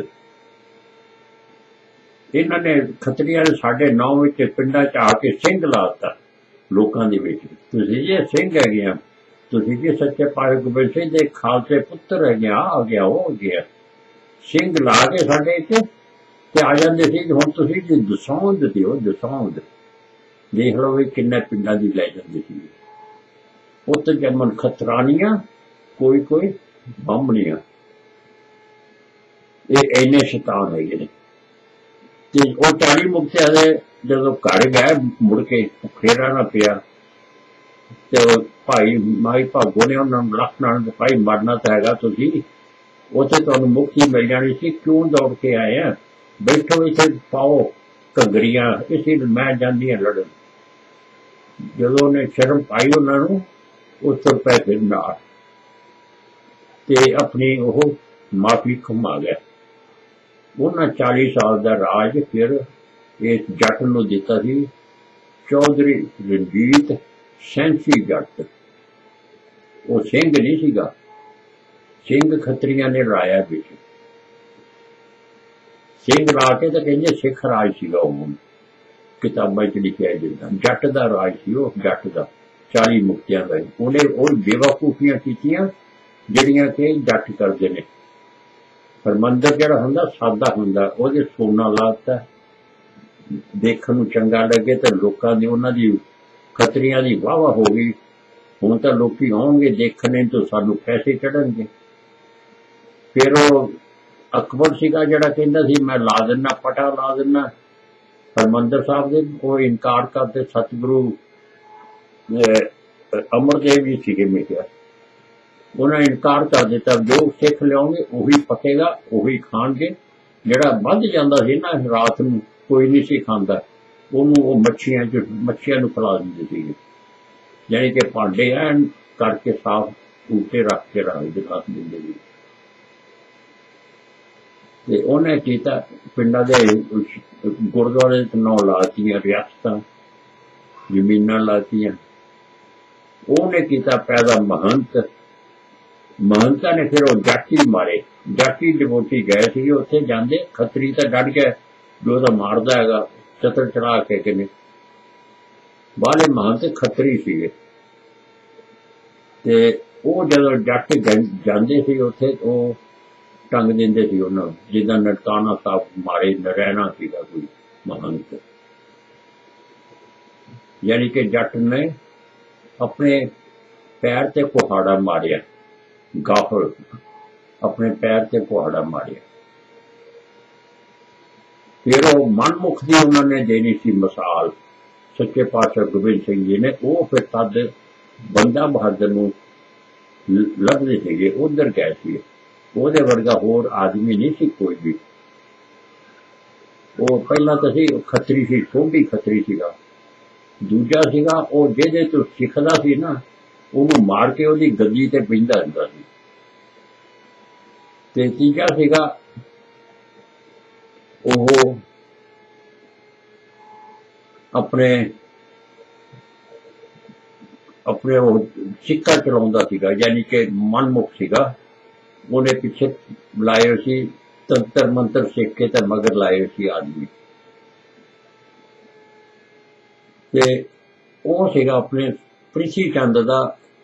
A: ਇਹਨਾਂ ਨੇ ਖੱਤਰੀਆਂ ਨੇ 9.5 ਵਿੱਚ ਪਿੰਡਾਂ ਚ ਆ ਕੇ ਸਿੰਘ ਲਾਤਾ ਲੋਕਾਂ ਦੇ ਵਿੱਚ। ਤੁਸੀਂ ਜੇ ਸਿੰਘ ਹੈਗੇ ਆ, ਤੁਸੀਂ ਜੀ ਸੱਚੇ ਪਾਤਸ਼ਾਹ ਗੋਬਿੰਦ ਸਿੰਘ ਦੇ ਖਾਲਸੇ ਪੁੱਤਰ ਹੈਗੇ ਆ ਗਿਆ ਉਹ ਹੋ ਗਿਆ। ਸਿੰਘ ਲਾ ਕੇ ਸਾਡੇ ਚ ਤੇ ਆ ਜਾਂਦੇ ਸੀ ਹੁਣ ਤੁਸੀਂ ਜੀ ਦਸੌਂਦ ਦਿਓ, ਦਸੌਂਦ। ਦੇਖ ਲਓ ਵੀ ਕਿੰਨੇ ਪਿੰਡਾਂ ਦੀ ਲੈ ਜਾਂਦੇ ਸੀ। ਉੱਤ ਜੰਮਣ ਖਤਰਾਨੀਆਂ, ਕੋਈ ਕੋਈ ਬਾਹਮਣੀਆਂ। ਇਹ ਇੰਨੇ ਸ਼ੈਤਾਨ ਹੈਗੇ ਨੇ। ਤੇ ਉਹ 40 ਮੁਕਤਿਆਂ ਦੇ ਜਦੋਂ ਘਰ ਗਏ ਮੁੜ ਕੇ ਫੇਰਾ ਨਾ ਪਿਆ ਤੇ ਭਾਈ ਮਾਈ ਭਾਗੋ ਨੇ ਉਹਨਾਂ ਨੂੰ ਰੱਖਣਾ, ਭਾਈ ਮਰਨਾ ਤਾਂ ਹੈਗਾ, ਤੁਸੀਂ ਉੱਥੇ ਤੁਹਾਨੂੰ ਮੁਕਤੀ ਮਿਲ ਜਾਣੀ ਸੀ, ਕਿਉਂ ਦੌੜ ਕੇ ਆਏ ਆ? ਬੈਠੋ ਇੱਥੇ ਪਾਓ ਘੱਗਰੀਆਂ, ਇਸੇ ਮੈਂ ਜਾਂਦੀਆਂ ਲੜਨ। ਜਦੋਂ ਉਹਨੇ ਸ਼ਰਮ ਪਾਈ ਉਹਨਾਂ ਨੂੰ, ਉਸ ਤੋਂ ਪੈ ਫਿਰ ਨਾਲ ਤੇ ਆਪਣੀ ਉਹ ਮਾਫੀ ਖੁਮਾ ਗਿਆ। ਉਹਨਾਂ 40 ਸਾਲ ਦਾ ਰਾਜ ਫਿਰ ਇਸ ਜੱਟ ਨੂੰ ਦਿੱਤਾ ਸੀ, ਚੌਧਰੀ ਰਣਜੀਤ ਸੈਂਸੀ ਜੱਟ। ਉਹ ਸਿੰਘ ਨਹੀਂ ਸੀਗਾ, ਸਿੰਘ ਖੱਤਰੀਆਂ ਨੇ ਲਾਇਆ ਵਿੱਚ। ਸਿੰਘ ਲਾ ਕੇ ਤਾਂ ਕਹਿੰਦੇ ਸਿੱਖ ਰਾਜ ਸੀਗਾ। ਉਹ ਕਿਤਾਬਾਂ ਚ ਲਿਖਿਆ ਜਿੱਦਾਂ ਜੱਟ ਦਾ ਰਾਜ ਸੀ, ਉਹ ਜੱਟ ਦਾ 40 ਮੁਕਤਿਆਂ ਦਾ। ਉਹਨੇ ਉਹ ਬੇਵਕੂਫੀਆਂ ਕੀਤੀਆਂ ਜਿਹੜੀਆਂ ਕਿ ਜੱਟ ਕਰਦੇ ਨੇ। ਹਰਮੰਦਰ ਜਿਹੜਾ ਹੁੰਦਾ ਸਾਦਾ ਹੁੰਦਾ, ਉਹਦੇ ਸੋਨਾ ਲਾਤਾ, ਦੇਖਣ ਨੂੰ ਚੰਗਾ ਲੱਗੇ ਤੇ ਲੋਕਾਂ ਦੀ ਉਹਨਾਂ ਦੀ ਖੱਤਰੀਆਂ ਦੀ ਵਾਹ ਵਾਹ ਹੋ ਗਈ। ਹੁਣ ਤਾਂ ਲੋਕੀ ਆਉਣਗੇ ਦੇਖਣੇ ਤੋਂ ਸਾਨੂੰ ਪੈਸੇ ਚੜਨਗੇ। ਫਿਰ ਉਹ ਅਕਬਰ ਸੀਗਾ ਜਿਹੜਾ ਕਹਿੰਦਾ ਸੀ ਮੈਂ ਲਾ ਦਿੰਦਾ, ਪਟਾ ਲਾ ਦਿੰਦਾ ਹਰਮੰਦਰ ਸਾਹਿਬ ਦੇ। ਉਹ ਇਨਕਾਰ ਕਰਦੇ। ਸਤਿਗੁਰੂ ਅਮਰਦੇਵ ਜੀ ਸੀਗੇ ਮੇਰੇ, ਉਹਨਾਂ ਨੇ ਇਨਕਾਰ ਕਰ ਦਿੱਤਾ। ਜੋ ਸਿੱਖ ਲਿਆਉਣਗੇ ਉਹੀ ਪਕੇਗਾ, ਉਹੀ ਖਾਣਗੇ। ਜਿਹੜਾ ਵੱਧ ਜਾਂਦਾ ਸੀ ਨਾ ਰਾਤ ਨੂੰ ਕੋਈ ਨਹੀਂ ਸੀ ਖਾਂਦਾ, ਉਹਨੂੰ ਉਹ ਮੱਛੀਆਂ ਨੂੰ ਖਿਲਾ ਦਿੰਦੇ ਸੀਗੇ। ਯਾਨੀ ਕਿ ਭਾਂਡੇ ਐਨ ਕਰਕੇ ਸਾਫ਼ ਉਲਟੇ ਰੱਖ ਕੇ ਰੱਖ ਦਿੰਦੇ ਸੀ। ते उन्हें कीता पिंडा दे गुरुद्वारे नौ लातियां रियासतां जमीनां लातियां। उन्हें कीता पैदा महंत। महंता ने फिर वो जाटी मारे, जाटी डिवोटी गए थे उत्थे जांदे खतरी तो डट गए जो तो मारदा हैगा चतर चढ़ा के किने बाले महंत खतरी सीगे ते वो जदों जट जांदे सी उत्थे वो टंग दिंदे सी उन्हां नूं जिद्दां ननकाना साहब मारे नरैना सीगा कोई महंत। यानी कि जट ने अपने पैर ते कुहाड़ा मारिया, गाफल अपने पैर ते कुहाड़ा मारिया। फिर वो मनमुख की उन्होंने देनी सी मिसाल सच्चे पातशाह गोबिंद सिंह जी ने, वो फिर तद बंदा बहादुर नूं लभदे सीगे उधर गए सी। ਉਹਦੇ वर्गा होर आदमी नहीं सी कोई भी। वो पहला तो सी खतरी सी, सोढी खतरी सीगा। दूजा सीगा वो ਜਿਹਦੇ ਤੋਂ ਸਿੱਖਦਾ ਸੀ ना ਉਹਨੂੰ मार के ਉਹਦੀ गद्दी ते ਬਹਿੰਦਾ ਹੁੰਦਾ ਸੀ। ਤੇ ਤੀਜਾ ਸੀਗਾ ਉਹ ਆਪਣੇ ਆਪਣੇ ਉਹ ਸਿੱਕਾ ਚਲਾਉਂਦਾ ਸੀਗਾ, यानी कि मनमुख सीगा। ਉਹਨੇ ਪਿੱਛੇ ਲਾਏ ਸੀ ਤੰਤਰ ਮੰਤਰ ਸਿੱਖ ਕੇ ਤੇ ਮਗਰ ਲਾਏ ਸੀ ਆਦਮੀ। ਤੇ ਉਹ ਸੀਗਾ ਆਪਣੇ ਪ੍ਰਿਥੀ ਚੰਦ ਦਾ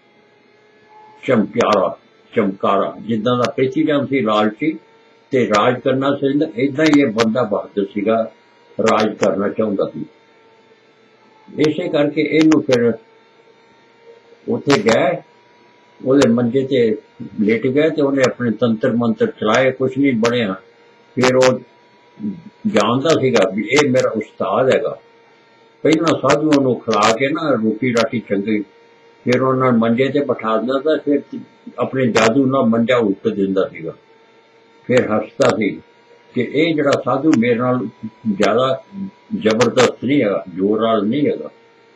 A: ਚਮਕਾਰਾ। ਜਿੱਦਾਂ ਦਾ ਪ੍ਰਿਥੀ ਚੰਦ ਸੀ ਲਾਲਚੀ ਤੇ ਰਾਜ ਕਰਨਾ ਚਾਹੁੰਦਾ, ਏਦਾਂ ਹੀ ਇਹ ਬੰਦਾ ਬਹਾਦਰ ਸੀਗਾ, ਰਾਜ ਕਰਨਾ ਚਾਹੁੰਦਾ ਸੀ। ਇਸੇ ਕਰਕੇ ਇਹਨੂੰ ਫਿਰ ਉੱਥੇ ਗਏ, ਉਹਦੇ ਮੰਜੇ ਤੇ ਲੇਟ गए तो उन्हें अपने तंत्र मंत्र चलाए, कुछ नहीं बनया। फिर वो जानता सीगा भी ये मेरा उस्ताद हैगा। पहला साधुओं नूं खिला के ना रोटी राटी चंगी, फिर उन्होंने मंजे ते बिठा दिंदा था, फिर अपने जादू नाल मंजा उल्ट दिंदा सीगा। फिर हसदा सी कि ये जिहड़ा साधु मेरे नाल ज्यादा जबरदस्त नहीं हैगा, जोर नाल नहीं हैगा।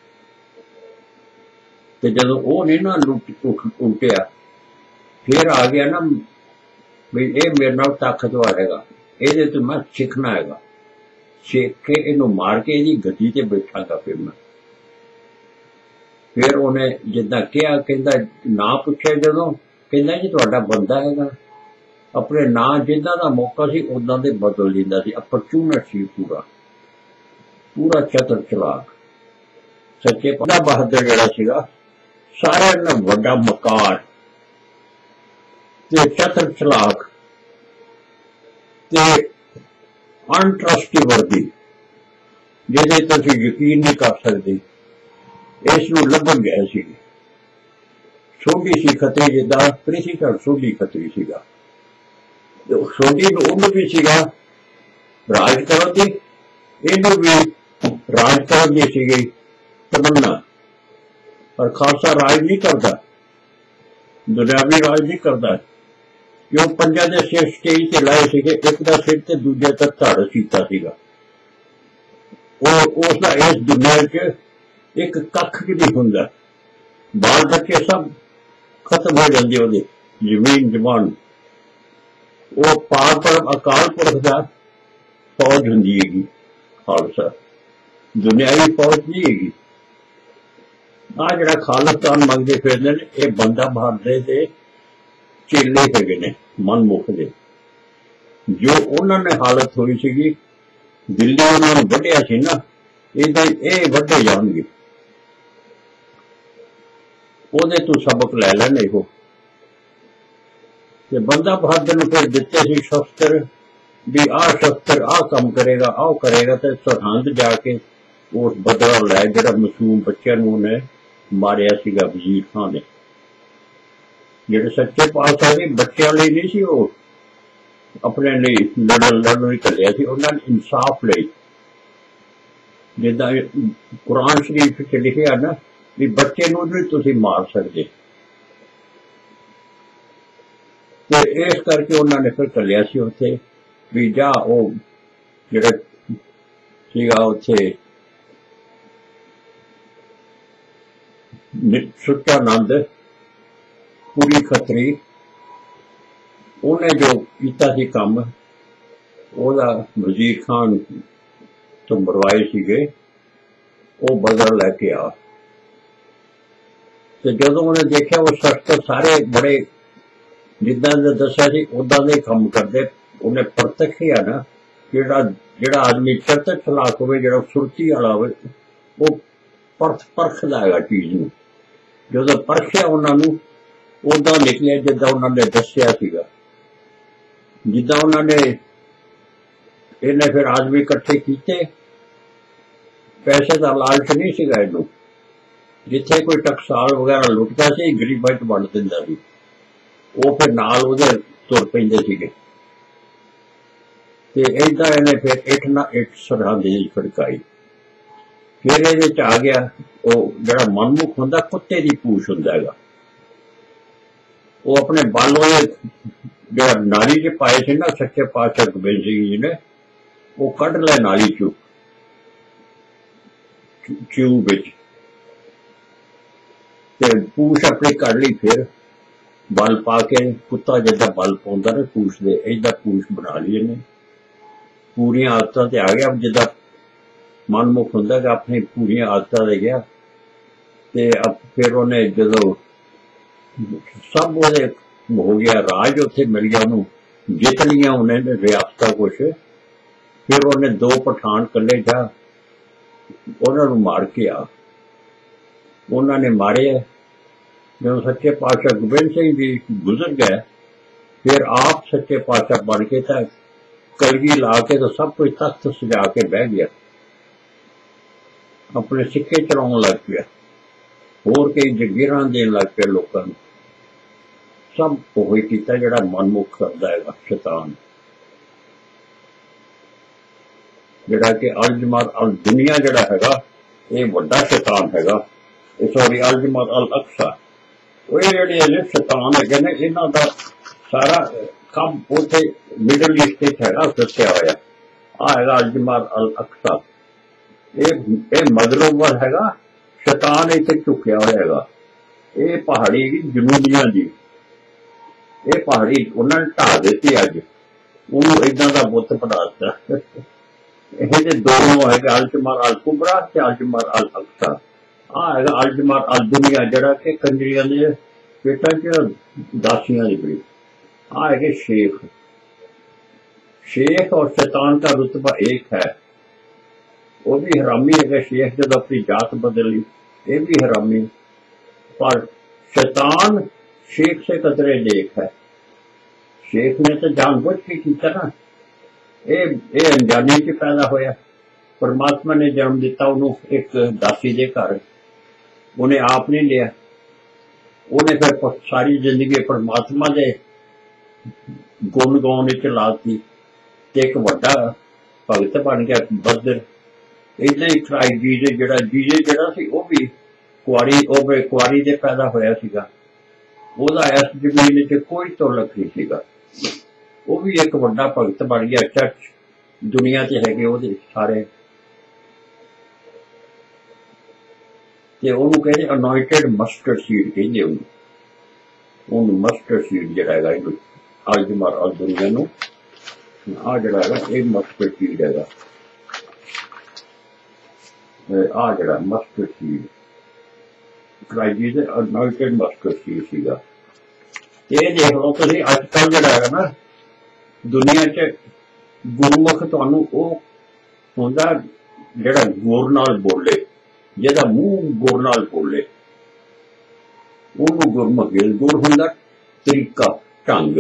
A: ते जदों वो नहीं ना उल्टिया, फिर आ गया ना भी ये मेरे नाल ताकतवर हैगा, ये तो मैं सीखना हैगा, सीख के इनू मार के इहदी गद्दी ते बैठांगा। फिर मैं फिर उन्हें जिद्दां कहा, कहंदा ना पुछे जदों, कहंदा जी तुहाडा बंदा हैगा। अपने ना जिद्दां दा मौका सी उदां दे बदल दिंदा सी। अपॉर्चुनिटी सी पूरा चतुर चलाक। सच्चे बंदा बहादुर जिहड़ा सीगा सारिआं नालों वड्डा मकार ते चतुर चलाक ते अनट्रस्टीवर्दी, जिहदे ते तुसीं यकीन नहीं कर सकदे, इस नूं लभण गए सी। सोढी सी खतरी, जिद्दां प्रिथी चंद सोढी खतरी सीगा। सोढी नूं उहनूं भी सीगा राज करन दी, इहनूं भी राज करन दी सीगी तमन्ना। पर खालसा राज नहीं करता, दुनियावी राज नहीं करता। क्यों पंजा दे सिर स्टेज ते लाए सीगे, एक दा सिर ते दूजे तक धड़ सीता सीगा। उसदा इस दुनिया च एक कख भी नहीं हुंदा, बाल बच्चे सब खत्म हो जांदे, ओहदे जमीन जमान। वो पार पर अकाल पुरख दा फौज हुंदी हैगी खालसा, दुनियावी फौज नहीं हैगी। आ जिहड़ा खालिस्तान मंगदे फिरदे ने, ये बंदा बहादुर दे चेले हैगे ने, मनमुख दे। जो उन्होंने हालत हुई सीगी, दिल्ली उन्होंने वड्ढिया सी ना, इदां ये वड्ढे जाणगे। ओहदे तो सबक लै लैण इहो। ते बंदा बहादुर नूं फिर दित्ते सी शस्त्र भी, आ शस्त्र आ काम करेगा, आओ करेगा। ते सरहंद जाके उस बदला लै जिहड़ा मासूम बच्चों नूं उन्हें मारिया सीगा वजीर खां ने। जिहड़े सच्चे पातशाह जी बच्चों लिए नहीं सी, वो अपने लिए लड़न ही घल्लिया सी, उन्होंने इंसाफ लई। जिद्दां कुरान शरीफ च लिखिआ ना भी बच्चे नूं नहीं तुसीं मार सकदे, ते इस करके उन्होंने फिर घल्लिया सी उत्थे भी जा वो जिहड़ा सीगा उत्थे सुचानंद पूरी खतरी, उन्हें जो किया सी काम ਉਹਦਾ ਵਜ਼ੀਰ ਖਾਨ ਤੋਂ ਮਰਵਾਏ ਸੀਗੇ, ਉਹ ਬਦਲ ਲੈ ਕੇ ਆ। ਤੇ ਜਦੋਂ ਉਹਨੇ ਦੇਖਿਆ ਉਹ ਸ਼ਖਸ ਸਾਰੇ ਬੜੇ ਜਿੱਦਾਂ ਦੇ ਦੱਸਿਆ ਸੀ ਉਦਾਂ ਦੇ ਕੰਮ ਕਰਦੇ, ਉਹਨੇ ਪ੍ਰਤੱਖਿਆ ਨਾ ਜਿਹੜਾ ਆਦਮੀ ਚਰਤ ਚਲਾਕ ਹੋਵੇ, ਜਿਹੜਾ ਸੁਰਤੀ ਵਾਲਾ ਹੋਵੇ, ਉਹ ਪਰਖਦਾ ਹੈਗਾ ਚੀਜ਼ ਨੂੰ। ਜਦੋਂ ਪਰਖਿਆ ਉਹਨਾਂ ਨੂੰ ਉਦਾਂ ਨਿਕਲਿਆ ਜਿੱਦਾਂ ਉਹਨਾਂ ਨੇ ਦੱਸਿਆ ਸੀਗਾ। ਜਿੱਦਾਂ ਉਹਨਾਂ ਨੇ ਇਹਨੇ ਫਿਰ ਆਦਮੀ ਇਕੱਠੇ ਕੀਤੇ, ਪੈਸੇ ਦਾ ਲਾਲਚ ਨਹੀਂ ਸੀਗਾ ਇਹਨੂੰ। ਜਿੱਥੇ ਕੋਈ ਟਕਸਾਲ ਵਗੈਰਾ ਲੁੱਟਦਾ ਸੀ ਗਰੀਬਾਂ 'ਚ ਵੰਡ ਦਿੰਦਾ ਸੀ, ਉਹ ਫਿਰ ਨਾਲ ਉਹਦੇ ਤੁਰ ਪੈਂਦੇ ਸੀਗੇ। ਤੇ ਏਦਾਂ ਇਹਨੇ ਫਿਰ ਇੱਟ ਨਾ ਇੱਟ ਸਰਹੰਦ ਖੜਕਾਈ। ਫਿਰ ਇਹਦੇ 'ਚ ਆ ਗਿਆ ਉਹ ਜਿਹੜਾ ਮਨਮੁਖ ਹੁੰਦਾ, ਕੁੱਤੇ ਦੀ ਪੂਛ ਹੁੰਦਾ ਹੈਗਾ, ਉਹ ਆਪਣੇ ਬਾਲੋਂ ਜਿਹੜਾ ਨਾਲੀ 'ਚ ਪਾਏ ਸੀ ਨਾ ਸੱਚੇ ਪਾਤਸ਼ਾਹ ਗੋਬਿੰਦ ਸਿੰਘ ਜੀ ਨੇ, ਉਹ ਕੱਢ ਲੈ ਨਾਲੀ 'ਚੋਂ ਚਿਊ ਵਿੱਚ, ਤੇ ਪੂਛ ਆਪਣੀ ਕੱਢ ਲਈ। ਫਿਰ ਬਲ ਪਾ ਕੇ ਕੁੱਤਾ ਜਿੱਦਾਂ ਬਲ ਪਾਉਂਦਾ ਨਾ ਪੂਛ ਦੇ, ਏਦਾਂ ਪੂਛ ਬਣਾ ਲਈ ਇਹਨੇ। ਪੂਰੀਆਂ ਆਦਤਾਂ ਤੇ ਆ ਗਿਆ, ਜਿੱਦਾਂ ਮਨਮੁਖ ਹੁੰਦਾ ਕਿ ਆਪਣੀ ਪੂਰੀਆਂ ਆਦਤਾਂ ਦੇ ਗਿਆ। ਤੇ ਫਿਰ ਉਹਨੇ ਜਦੋਂ ਸਭ ਉਹਦੇ ਹੋ ਗਿਆ ਰਾਜ, ਉੱਥੇ ਮਿਲ ਗਿਆ ਉਹਨੂੰ, ਜਿੱਤ ਲਈਆਂ ਉਹਨੇ ਰਿਆਸਤਾਂ ਕੁਛ। ਫਿਰ ਉਹਨੇ 2 ਪਠਾਨ ਕੱਲੇ ਜਾ, ਉਹਨਾਂ ਨੂੰ ਮਾਰ ਕੇ ਆ। ਉਹਨਾਂ ਨੇ ਮਾਰਿਆ। ਜਦੋਂ ਸੱਚੇ ਪਾਤਸ਼ਾਹ ਗੋਬਿੰਦ ਸਿੰਘ ਜੀ ਗੁਜ਼ਰ ਗਏ, ਫਿਰ ਆਪ ਸੱਚੇ ਪਾਤਸ਼ਾਹ ਬਣ ਕੇ ਤਾਂ ਕਲਗੀ ਲਾ ਕੇ ਤਾਂ ਸਭ ਕੁਝ ਤਖਤ ਸਜਾ ਕੇ ਬਹਿ ਗਿਆ, ਆਪਣੇ ਸਿੱਕੇ ਚਲਾਉਣ ਲੱਗ ਪਿਆ, ਹੋਰ ਕਈ ਜਗੀਰਾਂ ਦੇਣ ਲੱਗ ਪਿਆ ਲੋਕਾਂ ਨੂੰ। ਸਭ ਉਹੀ ਕੀਤਾ ਜਿਹੜਾ ਮਨਮੁਖ ਕਰਦਾ ਹੈਗਾ ਸ਼ੈਤਾਨ, ਜਿਹੜਾ ਕਿ ਅਲਜਮਰ ਅਲ ਦੁਨੀਆ ਜਿਹੜਾ ਹੈਗਾ ਇਹ ਵੱਡਾ ਸ਼ੈਤਾਨ ਹੈਗਾ। ਇਹ ਸੌਰੀ ਅਲਜਮਰ ਅਲ ਅਕਸਾ, ਉਹ ਜਿਹੜੇ ਨੇ ਸ਼ੈਤਾਨ ਹੈਗੇ ਨੇ, ਇਹਨਾਂ ਦਾ ਸਾਰਾ ਕੰਮ ਉੱਥੇ ਮਿਡਲ ਈਸਟ ਵਿੱਚ ਹੈਗਾ ਦੱਸਿਆ ਹੋਇਆ। ਆਹ ਹੈਗਾ ਅਲਜਮਰ ਅਲ ਅਕਸਾ, ਇਹ ਮਗਰੋਂ ਹੈਗਾ ਸ਼ੈਤਾਨ ਇੱਥੇ ਝੁਕਿਆ ਹੋਇਆ ਹੈਗਾ। ਇਹ ਪਹਾੜੀ ਜਨੂਬੀਆਂ ਦੀ, ਇਹ ਪਹਾੜੀ ਉਹਨਾਂ ਨੇ ਢਾਹ ਦਿੱਤੀ, ਅੱਜ ਉਹਨੂੰ ਏਦਾਂ ਦਾ ਬੁੱਤ ਬਣਾ ਦਿੱਤਾ। ਇਹਦੇ 2 ਹੈਗਾ ਅਲਜਮਰ ਅਲ ਕੁਬਰਾ ਤੇ ਅਲਜਮਰ ਅਲ ਅਕਸਾ। ਆਹ ਹੈਗਾ ਅਲਜਮਰ ਅਲ ਦੁਨੀਆ, ਜਿਹੜਾ ਕਿ ਕੰਜਰੀਆਂ ਦੇ ਪੇਟਾਂ 'ਚ ਦਾਸੀਆਂ ਦੀ ਬੜੀ। ਆਹ ਹੈਗੇ शेख। शेख और शैतान का रुतबा एक है। वो भी हरामी है शेख, जब अपनी जात बदली, ये भी हरामी। पर शैतान शेख से कतरे नेक है। शेख ने तो जानबूझ के किया ना, ये अनजानी च पैदा होया। परमात्मा ने जन्म दिता उन्होंने एक दासी दे घर, उन्हें आप नहीं लिया। उन्हें फिर सारी जिंदगी परमात्मा दे गुण गाउन च लाती, एक वड्डा भगत बन गया बदर। इदा ही खराई जीजे जड़ा सी वो भी कुआरी दे पैदा होया सीगा। ओदा इस जमीन च कोई तोलक नहीं सीगा। वो भी एक वड्डा भगत बन गया। चर्च दुनिया च हैगे ओहदे सारे, ते ओनू कहते अनॉइंटेड मस्टर्ड सीड कहंदे ओनू मस्टर्ड सीड जिहड़ा हैगा इहनू अल्जमर अल दुनिया नू आ जिहड़ा हैगा ये मस्टर्ड सीड हैगा। आ जिहड़ा मस्टर्ड सीड क्राइजी दे अनॉइंटेड मस्टर्ड सीड सीगा। ये देख लो तुसीं अजकल जिहड़ा हैगा ना दुनिया च गुरमुख तुहानू वो हुंदा जिहड़ा गुर नाल बोले, जिहदा मूँह गुर नाल बोले, ਉਹਨੂੰ ਗੁਰਮੁਖ। ਗੁਰ ਹੁੰਦਾ ਤਰੀਕਾ, ਢੰਗ।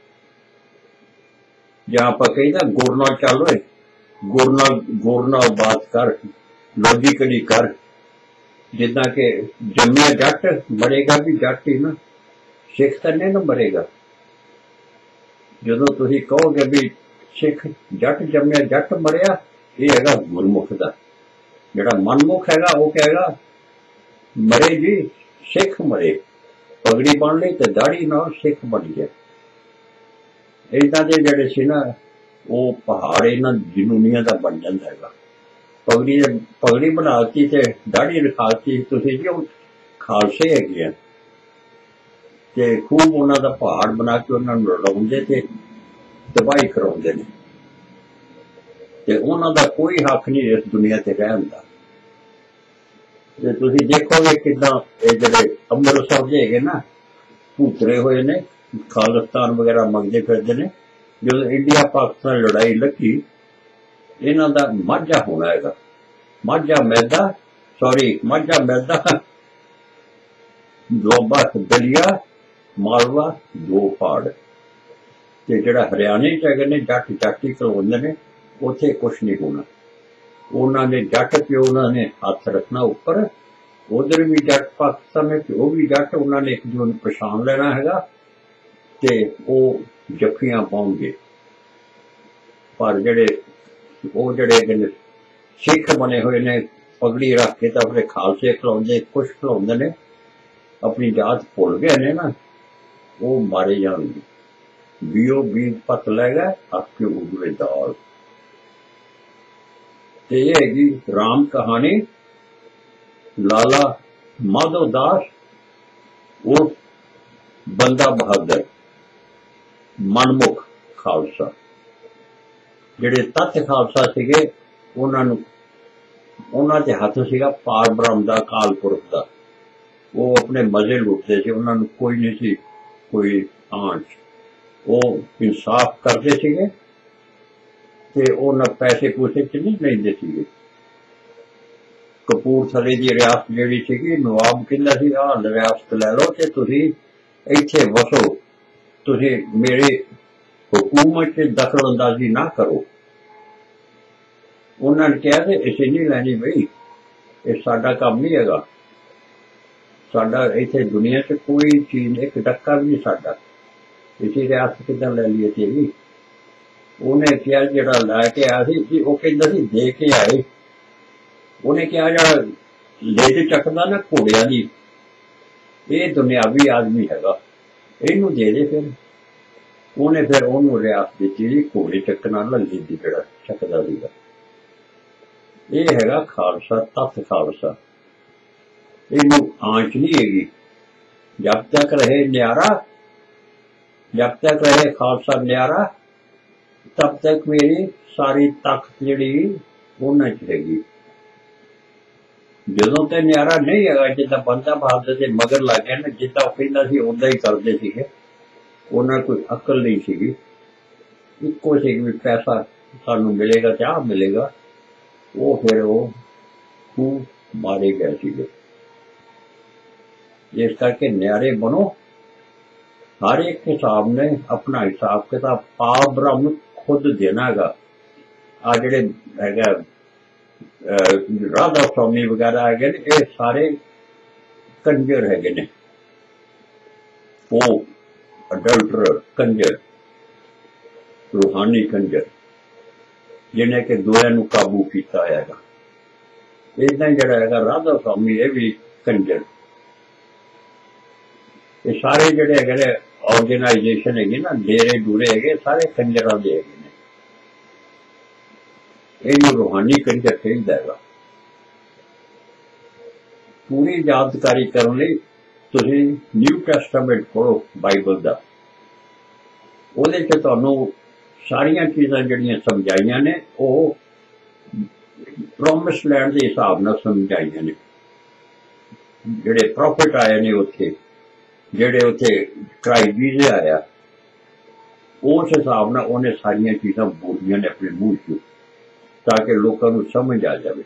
A: ਜਾਂ ਆਪਾਂ ਕਹਿੰਦਾ ਗੁਰ ਨਾਲ ਚੱਲ ਓਏ, ਗੁਰ ਨਾਲ ਬਾਤ ਕਰ, ਲੌਜੀਕਲੀ ਕਰ। ਜਿੱਦਾਂ ਕਿ ਜੰਮਿਆ ਜੱਟ ਮਰੇਗਾ ਵੀ ਜੱਟ ਹੀ ਨਾ, ਸਿੱਖ ਤਾਂ ਨਹੀਂ ਨਾ ਮਰੇਗਾ। ਜਦੋਂ ਤੁਸੀਂ ਕਹੋਗੇ ਵੀ ਸਿੱਖ ਜੱਟ ਜੰਮਿਆ ਜੱਟ ਮਰਿਆ, ਇਹ ਹੈਗਾ ਗੁਰਮੁਖ ਦਾ। ਜਿਹੜਾ ਮਨਮੁਖ ਹੈਗਾ ਉਹ ਕਹੇਗਾ ਮਰੇ ਜੀ ਸਿੱਖ ਮਰੇ, ਪਗੜੀ ਬਣ ਲਈ ਤੇ ਦਾੜੀ ਨਾਲ ਸਿੱਖ ਬਣ ਗਿਆ। ਏਦਾਂ ਦੇ ਜਿਹੜੇ ਸੀ ਨਾ ਉਹ ਪਹਾੜ ਇਹਨਾਂ ਜਨੂਨੀਆਂ ਦਾ ਬਣ ਜਾਂਦਾ ਹੈਗਾ। ਪਗੜੀ ਬਣਾਤੀ ਤੇ ਦਾੜੀ ਰਖਾਤੀ, ਤੁਸੀਂ ਜੀ ਉਹ ਖਾਲਸੇ ਹੈਗੇ ਆ। ਤੇ ਖੂਬ ਉਹਨਾਂ ਦਾ ਪਹਾੜ ਬਣਾ ਕੇ ਉਹਨਾਂ ਨੂੰ ਲੜਾਉਂਦੇ ਤੇ ਤਬਾਹੀ ਕਰਾਉਂਦੇ ਨੇ। ਤੇ ਉਹਨਾਂ ਦਾ ਕੋਈ ਹੱਕ ਨਹੀਂ ਇਸ ਦੁਨੀਆ ਤੇ ਰਹਿਣ ਦਾ। ਤੇ ਤੁਸੀਂ ਦੇਖੋਗੇ ਕਿੱਦਾਂ ਇਹ ਜਿਹੜੇ ਅੰਮ੍ਰਿਤਸਰ ਦੇ ਹੈਗੇ ਨਾ ਭੂਤਰੇ ਹੋਏ ਨੇ, ਖਾਲਿਸਤਾਨ ਵਗੈਰਾ ਮੰਗਦੇ ਫਿਰਦੇ ਨੇ। ਜਦੋਂ ਇੰਡੀਆ ਪਾਕਿਸਤਾਨ ਲੜਾਈ ਲੱਗੀ, ਇਹਨਾਂ ਦਾ ਮਾਝਾ ਹੋਣਾ ਹੈਗਾ, ਮਾਝਾ ਮੈਦਾ ਦੁਆਬਾ ਦਲੀਆ ਮਾਲਵਾ ਦੋ ਪਾੜ। ਤੇ ਜਿਹੜਾ ਹਰਿਆਣੇ ਚ ਹੈਗੇ ਨੇ ਜੱਟ ਜਾਟੀ ਕਰਵਾਉਂਦੇ ਨੇ, ਉੱਥੇ ਕੁਛ ਨਹੀਂ ਹੋਣਾ। ਉਹਨਾਂ ਨੇ ਜੱਟ ਪਿਓ ਉਹਨਾਂ ਨੇ ਹੱਥ ਰੱਖਣਾ ਉੱਪਰ, ਉਧਰ ਵੀ ਜੱਟ ਪਾਕਿਸਤਾਨ ਵਿੱਚ ਉਹ ਵੀ ਜੱਟ, ਉਹਨਾਂ ਨੇ ਇੱਕ ਦੂਜੇ ਨੂੰ ਪਛਾਣ ਲੈਣਾ ਹੈਗਾ ਤੇ ਉਹ ਜੱਫੀਆਂ ਪਾਉਣਗੇ। ਪਰ ਜਿਹੜੇ ਸਿੱਖ ਬਣੇ ਹੋਏ ਨੇ ਪਗੜੀ ਰੱਖ ਕੇ ਤਾਂ ਆਪਣੇ ਖਾਲਸੇ ਖਿਲਾਉਂਦੇ, ਕੁਛ ਖਿਲਾਉਂਦੇ ਨੇ, ਆਪਣੀ ਜਾਤ ਭੁੱਲ ਗਏ ਨੇ ਨਾ, ਉਹ ਮਾਰੇ ਜਾਣਗੇ। ਬੀਓ ਬੀਜ ਪਤ ਲੈਗਾ ਆਪਕੇ ਉਗਲੇ ਦਾਲ। ਤੇ ਇਹ ਹੈਗੀ ਰਾਮ ਕਹਾਣੀ। ਲਾਲਾ ਮਾਧੋ ਦਾਸ ਉਹ ਬੰਦਾ ਬਹਾਦਰ ਮਨਮੁਖ ਖਾਲਸਾ, ਜਿਹੜੇ ਤੱਤ ਖਾਲਸਾ ਸੀਗੇ, ਉਹਨਾਂ ਦੇ ਹੱਥ ਸੀਗਾ ਪਾਰ ਬ੍ਰਹਮ ਦਾ, ਅਕਾਲ ਪੁਰਖ ਦਾ। ਉਹ ਆਪਣੇ ਮਜ਼ੇ ਲੁੱਟਦੇ ਸੀ, ਉਹਨਾਂ ਨੂੰ ਕੋਈ ਨਹੀਂ ਸੀ ਕੋਈ ਆਂਚ। ਉਹ ਇਨਸਾਫ ਕਰਦੇ ਸੀਗੇ ਤੇ ਉਹਨਾਂ ਪੈਸੇ ਪੂਸੇ ਚ ਨਹੀਂ ਲੈਂਦੇ ਸੀਗੇ। ਕਪੂਰਥਲੇ ਦੀ ਰਿਆਸਤ ਜਿਹੜੀ ਸੀਗੀ, ਨਵਾਬ ਕਹਿੰਦਾ ਸੀ ਆਹ ਰਿਆਸਤ ਲੈ ਲਓ ਤੇ ਤੁਸੀਂ ਇੱਥੇ ਵਸੋ, ਤੁਸੀਂ ਮੇਰੇ ਹੁਕੂਮਤ ਚ ਦਖਲ ਅੰਦਾਜ਼ੀ ਨਾ ਕਰੋ। ਉਹਨਾਂ ਨੇ ਕਿਹਾ ਕਿ ਅਸੀਂ ਨਹੀਂ ਲੈਣੀ ਬਈ, ਇਹ ਸਾਡਾ ਕੰਮ ਨਹੀਂ ਹੈਗਾ, ਸਾਡਾ ਇੱਥੇ ਦੁਨੀਆ ਚ ਕੋਈ ਚੀਜ਼ ਇੱਕ ਟੱਕਾ ਵੀ ਨਹੀਂ ਸਾਡਾ, ਇਸੇ ਰਿਆਸਤ ਕਿੱਦਾਂ ਲੈ ਲਈਏ ਤੇਰੀ। ਉਹਨੇ ਕਿਹਾ ਜਿਹੜਾ ਲੈ ਕੇ ਆਇਆ ਸੀ, ਉਹ ਕਹਿੰਦਾ ਸੀ ਦੇ ਕੇ ਆਏ। ਉਹਨੇ ਕਿਹਾ ਜਿਹੜਾ ਲੇਜ ਚੱਕਦਾ ਨਾ ਘੋੜਿਆਂ ਦੀ, ਇਹ ਦੁਨਿਆਵੀ ਆਦਮੀ ਹੈਗਾ, ਇਹਨੂੰ ਦੇ ਦੇ। ਫਿਰ ਉਹਨੇ ਉਹਨੂੰ ਰਿਆਸਤ ਦਿੱਤੀ ਜੀ, ਘੋੜੇ ਚੱਕਣ ਨਾਲ ਲੱਗੀ ਦੀ ਜਿਹੜਾ ਚੱਕਦਾ ਸੀਗਾ। ਇਹ ਹੈਗਾ ਖਾਲਸਾ, ਤੱਤ ਖਾਲਸਾ। ਇਹਨੂੰ ਆਂਚ ਨਹੀਂ ਹੈਗੀ। ਜਬ ਤੱਕ ਰਹੇ ਨਿਆਰਾ, जब तक रहे खालसा न्यारा, तब तक मेरी सारी ताकत जी उन्हें च हैगी। जदों ते न्यारा नहीं है, जिदा बंदा बहादुर के मगर लग गया ना, जिदा कहता सी उदा ही करते थे। उन्हें कोई अकल नहीं सी, इको सी भी पैसा सानू मिलेगा तो आ मिलेगा। वो फिर वो खूब मारे गए थे। इस करके न्यारे बनो। हर एक हिसाब ने अपना हिसाब किताब पाप ब्रह्म खुद देना है। आ जेडे है राधा स्वामी वगैरह है, ये सारे कंजर है ने, वो अडल्टर कंजर, रूहानी कंजर, जिन्हें के दोया नू काबू किया है। इदा जड़ा है राधा स्वामी, ये भी कंजर। ये सारे जड़े है ऑर्गेनाइजेशन है ना, डेरे डूरे है, सारे कंजर के है। ये रूहानी कंजर कहता है। पूरी यादकारी करने तुसी न्यू टेस्टामेंट पढ़ो बाइबल का। उहदे च तुहानू सारियां चीज़ां जिहड़ियां समझाइयां ने, वो प्रॉमिस लैंड के हिसाब नाल समझाइयां ने। जिहड़े प्रॉफिट आए ने उत्थे, जिहड़े उत्थे ट्राइबीज आया, उस हिसाब नाल उन्हें सारियां चीज़ां बोलियां ने अपने मूँह च, ताकि लोगों को समझ आ जाए।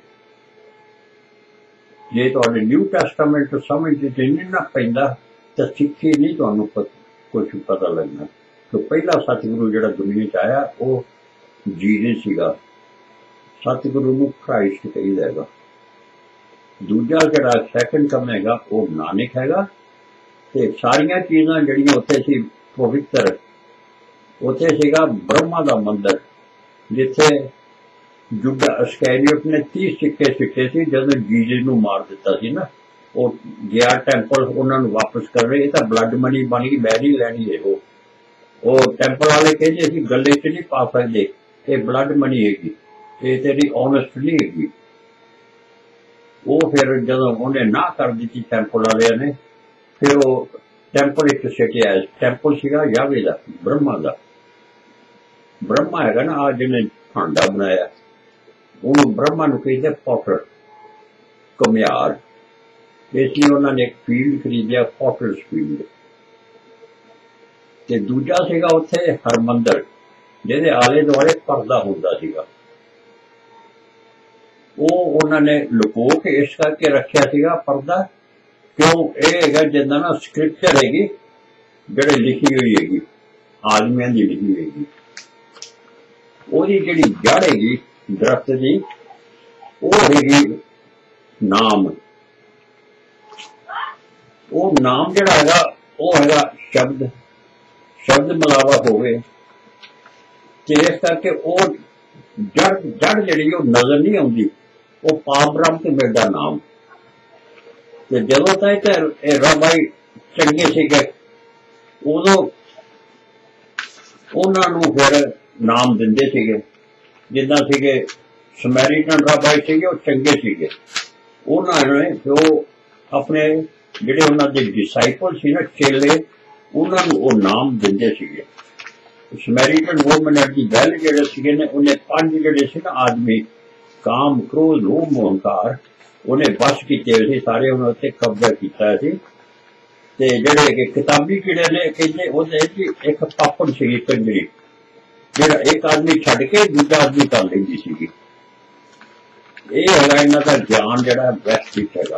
A: जे तुहाडे न्यू टेस्टामेंट समझ नहीं ना पैंदा, तो सिक्खी नहीं तुहानू कुछ पता लगना। तो पहला सतगुरु जिहड़ा दुनिया च आया, वो जीजस सीगा। सतगुरु नू क्राइस्ट कहीदा हैगा। दूजा जिहड़ा सैकंड कम हैगा, वो नानक हैगा। ते सारियां चीज़ां जिहड़ियां उत्थे सी पवित्र, उत्थे सीगा ब्रह्मा दा मंदिर, जिथे जुड़ा अस्कैरियट ने 30 सिक्के सिक्के सी। जदों जीजस नू मार दिता सी ना, वो गया टैंपल, उन्होंने वापस कर रहे, तो ब्लड मनी बन गई, मैं नहीं लैनी है। वो टैंपल वाले कहते सी गले च नहीं पा सकते, ये ब्लड मनी हैगी, ये तेरी ऑनेस्ट नहीं हैगी। वो फिर जदों उन्हें ना कर दी टैंपल वाले ने, फिर वो टैंपल एक सिटिया। टैंपल सीगा यावे दा, ब्रह्मा दा। ब्रह्मा है ना, आज जिन्हें भांडा बनाया, ਉਹਨੂੰ ਬ੍ਰਹਮਾ ਨੂੰ ਕਹਿੰਦੇ ਪੋਟਰ ਘੁਮਿਆਰ। ਇਸ ਲਈ ਉਹਨਾਂ ਨੇ ਇੱਕ ਫੀਲਡ ਖਰੀਦਿਆ ਪੋਟਰਸ ਫੀਲਡ। ਤੇ ਦੂਜਾ ਸੀਗਾ ਉੱਥੇ ਹਰਮੰਦਰ, ਜਿਹਦੇ ਆਲੇ ਦੁਆਲੇ ਪਰਦਾ ਹੁੰਦਾ ਸੀਗਾ। ਉਹ ਉਹਨਾਂ ਨੇ ਲੁਕੋ ਕੇ ਇਸ ਕਰਕੇ ਰੱਖਿਆ ਸੀਗਾ ਪਰਦਾ, ਕਿਉਂ ਇਹ ਹੈਗਾ ਜਿੱਦਾਂ ਨਾ ਸਕ੍ਰਿਪਚਰ ਹੈਗੀ ਜਿਹੜੇ ਲਿਖੀ ਹੋਈ ਹੈਗੀ ਆਦਮੀਆਂ ਦੀ ਲਿਖੀ ਹੋਏਗੀ, ਉਹਦੀ ਜਿਹੜੀ ਜੜ ਹੈਗੀ ਦਰਖਤ ਦੀ ਉਹ ਹੈਗੀ ਨਾਮ। ਉਹ ਨਾਮ ਜਿਹੜਾ ਹੈਗਾ ਉਹ ਹੈਗਾ ਸ਼ਬਦ, ਸ਼ਬਦ ਮਿਲਾਵਾ ਹੋਵੇ। ਤੇ ਇਸ ਕਰਕੇ ਉਹ ਜੜ ਜਿਹੜੀ ਉਹ ਨਜ਼ਰ ਨਹੀਂ ਆਉਂਦੀ, ਉਹ ਪਾਪ ਬ੍ਰਹਮ ਤੋਂ ਮਿਲਦਾ ਨਾਮ। ਤੇ ਜਦੋਂ ਤੱਕ ਇਹ ਰਾਬਾਈ ਚੰਗੇ ਸੀਗੇ ਉਦੋਂ ਉਹਨਾਂ ਨੂੰ ਫਿਰ ਨਾਮ ਦਿੰਦੇ ਸੀਗੇ। ਜਿੱਦਾਂ ਸੀਗੇ ਸਮੈਰੀਟਨ ਰਾਬਾਈ ਸੀਗੇ, ਉਹ ਚੰਗੇ ਸੀਗੇ। ਉਹਨਾਂ ਨੇ ਉਹ ਆਪਣੇ ਜਿਹੜੇ ਉਹਨਾਂ ਦੇ ਡਿਸਾਈਪਲ ਸੀ ਨਾ, ਚੇਲੇ, ਉਹਨਾਂ ਨੂੰ ਉਹ ਨਾਮ ਦਿੰਦੇ ਸੀਗੇ। ਸਮੈਰੀਟਨ ਵੂਮਨ ਦੀ ਵੈਲ ਜਿਹੜੇ ਸੀਗੇ ਨੇ, ਉਹਨੇ 5 ਜਿਹੜੇ ਸੀ ਨਾ ਆਦਮੀ, ਕਾਮ, ਕ੍ਰੋਧ, ਲੋਭ, ਮੋਹ, ਹੰਕਾਰ, ਉਹਨੇ ਵਸ਼ ਕੀਤੇ ਸੀ ਸਾਰੇ, ਉਹਨਾਂ ਉੱਤੇ ਕਬਜ਼ਾ ਕੀਤਾ ਸੀ। ਤੇ ਜਿਹੜੇ ਕਿ ਕਿਤਾਬੀ ਕੀੜੇ ਨੇ ਕਹਿੰਦੇ ਉਹਦੇ ਇੱਕ ਪਾਪੜ ਸੀਗੀ ਕੰਜਰੀ, ਜਿਹੜਾ ਇੱਕ ਆਦਮੀ ਛੱਡ ਕੇ ਦੂਜਾ ਆਦਮੀ ਕਰ ਲੈਂਦੀ ਸੀਗੀ। ਇਹ ਹੈਗਾ ਇਹਨਾਂ ਦਾ ਗਿਆਨ ਜਿਹੜਾ ਵੈਸਟ ਵਿੱਚ ਹੈਗਾ।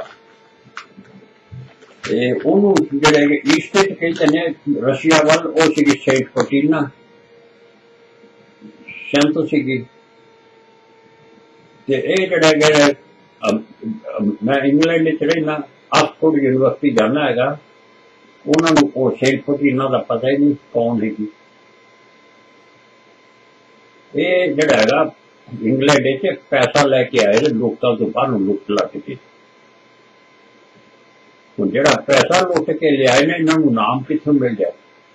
A: ਤੇ ਉਹਨੂੰ ਜਿਹੜੇ ਈਸਟ ਵਿੱਚ ਕਹਿੰਦੇ ਨੇ ਰਸ਼ੀਆ ਵੱਲ, ਉਹ ਸੀਗੀ ਸੇਂਟ ਫੋਟੀਨਾ ਸੰਤ ਸੀਗੀ। ਤੇ ਇਹ ਜਿਹੜਾ ਮੈਂ ਇੰਗਲੈਂਡ ਵਿੱਚ ਰਹਿਣਾ, ਆਕਸਫੋਰਡ ਯੂਨੀਵਰਸਿਟੀ ਜਾਣਾ ਹੈਗਾ, ਉਹਨਾਂ ਨੂੰ ਉਹ ਸੇਂਟ ਫੋਟੀਨਾ ਦਾ ਪਤਾ ਹੀ ਨਹੀਂ ਕੌਣ ਹੈਗੀ। ਇਹ ਜਿਹੜਾ ਹੈਗਾ ਇੰਗਲੈਂਡ ਵਿੱਚ ਪੈਸਾ ਲੈ ਕੇ ਆਏ ਨੇ ਲੋਕਾਂ ਤੋਂ ਬਾਹਰੋਂ ਲੁੱਟ ਲੱਟ ਕੇ। ਹੁਣ ਜਿਹੜਾ ਪੈਸਾ ਲੁੱਟ ਕੇ ਲਿਆਏ ਨੇ, ਇਹਨਾਂ ਨੂੰ ਨਾਮ ਕਿੱਥੋਂ ਮਿਲ ਜਾਏ?